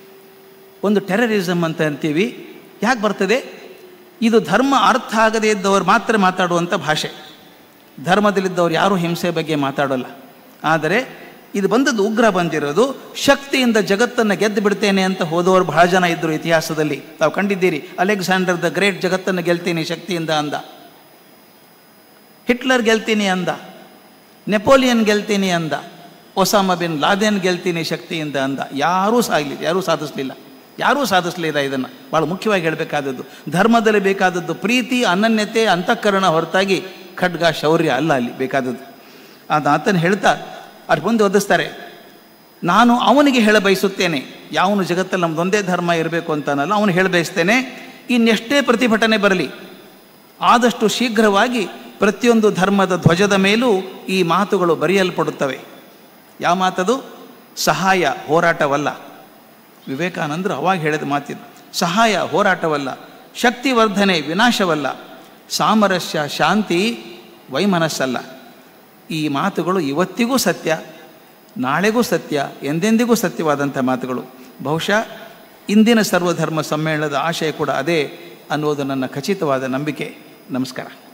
ಒಂದು ಟೆರರಿಸಮ್ ಅಂತ ಅಂತೀವಿ. ಯಾಕೆ ಬರ್ತದೆ? ಇದು ಧರ್ಮ ಅರ್ಥ ಆಗದೇ ಇದ್ದವರು ಮಾತ್ರ ಮಾತಾಡುವಂಥ ಭಾಷೆ. ಧರ್ಮದಲ್ಲಿದ್ದವ್ರು ಯಾರೂ ಹಿಂಸೆ ಬಗ್ಗೆ ಮಾತಾಡೋಲ್ಲ. ಆದರೆ ಇದು ಬಂದದ್ದು, ಉಗ್ರ ಬಂದಿರೋದು ಶಕ್ತಿಯಿಂದ ಜಗತ್ತನ್ನು ಗೆದ್ದು ಬಿಡ್ತೇನೆ ಅಂತ ಹೋದವರು ಬಹಳ ಜನ ಇದ್ದರು ಇತಿಹಾಸದಲ್ಲಿ. ತಾವು ಕಂಡಿದ್ದೀರಿ. ಅಲೆಕ್ಸಾಂಡರ್ ದ ಗ್ರೇಟ್ ಜಗತ್ತನ್ನು ಗೆಲ್ತೀನಿ ಶಕ್ತಿಯಿಂದ ಅಂದ. ಹಿಟ್ಲರ್ ಗೆಲ್ತೀನಿ ಅಂದ. ನೆಪೋಲಿಯನ್ ಗೆಲ್ತೀನಿ ಅಂದ. ಒಸಾಮ ಬಿನ್ ಲಾದೆನ್ ಗೆಲ್ತೀನಿ ಶಕ್ತಿಯಿಂದ ಅಂದ. ಯಾರೂ ಸಾಧಿಸಲಿಲ್ಲ ಇದನ್ನು. ಭಾಳ ಮುಖ್ಯವಾಗಿ ಹೇಳಬೇಕಾದದ್ದು, ಧರ್ಮದಲ್ಲಿ ಬೇಕಾದದ್ದು ಪ್ರೀತಿ, ಅನನ್ಯತೆ, ಅಂತಃಕರಣ ಹೊರತಾಗಿ ಖಡ್ಗ ಶೌರ್ಯ ಅಲ್ಲ ಅಲ್ಲಿ ಬೇಕಾದದ್ದು. ಆತನ ಹೇಳ್ತಾ ಅದು ಮುಂದೆ ಓದಿಸ್ತಾರೆ, ನಾನು ಅವನಿಗೆ ಹೇಳ ಬಯಸುತ್ತೇನೆ, ಯಾವನು ಜಗತ್ತಲ್ಲಿ ನಮ್ಮದೊಂದೇ ಧರ್ಮ ಇರಬೇಕು ಅಂತಾನಲ್ಲ, ಅವನು ಹೇಳ ಬಯಸ್ತೇನೆ, ಇನ್ನೆಷ್ಟೇ ಪ್ರತಿಭಟನೆ ಬರಲಿ ಆದಷ್ಟು ಶೀಘ್ರವಾಗಿ ಪ್ರತಿಯೊಂದು ಧರ್ಮದ ಧ್ವಜದ ಮೇಲೂ ಈ ಮಾತುಗಳು ಬರೆಯಲ್ಪಡುತ್ತವೆ. ಯಾವ ಮಾತದು? ಸಹಾಯ, ಹೋರಾಟವಲ್ಲ. ವಿವೇಕಾನಂದರು ಅವಾಗ ಹೇಳಿದ ಮಾತಿದು. ಸಹಾಯ, ಹೋರಾಟವಲ್ಲ. ಶಕ್ತಿವರ್ಧನೆ, ವಿನಾಶವಲ್ಲ. ಸಾಮರಸ್ಯ, ಶಾಂತಿ, ವೈಮನಸ್ಸಲ್ಲ. ಈ ಮಾತುಗಳು ಇವತ್ತಿಗೂ ಸತ್ಯ, ನಾಳೆಗೂ ಸತ್ಯ, ಎಂದೆಂದಿಗೂ ಸತ್ಯವಾದಂಥ ಮಾತುಗಳು. ಬಹುಶಃ ಇಂದಿನ ಸರ್ವಧರ್ಮ ಸಮ್ಮೇಳನದ ಆಶಯ ಕೂಡ ಅದೇ ಅನ್ನೋದು ನನ್ನ ಖಚಿತವಾದ ನಂಬಿಕೆ. ನಮಸ್ಕಾರ.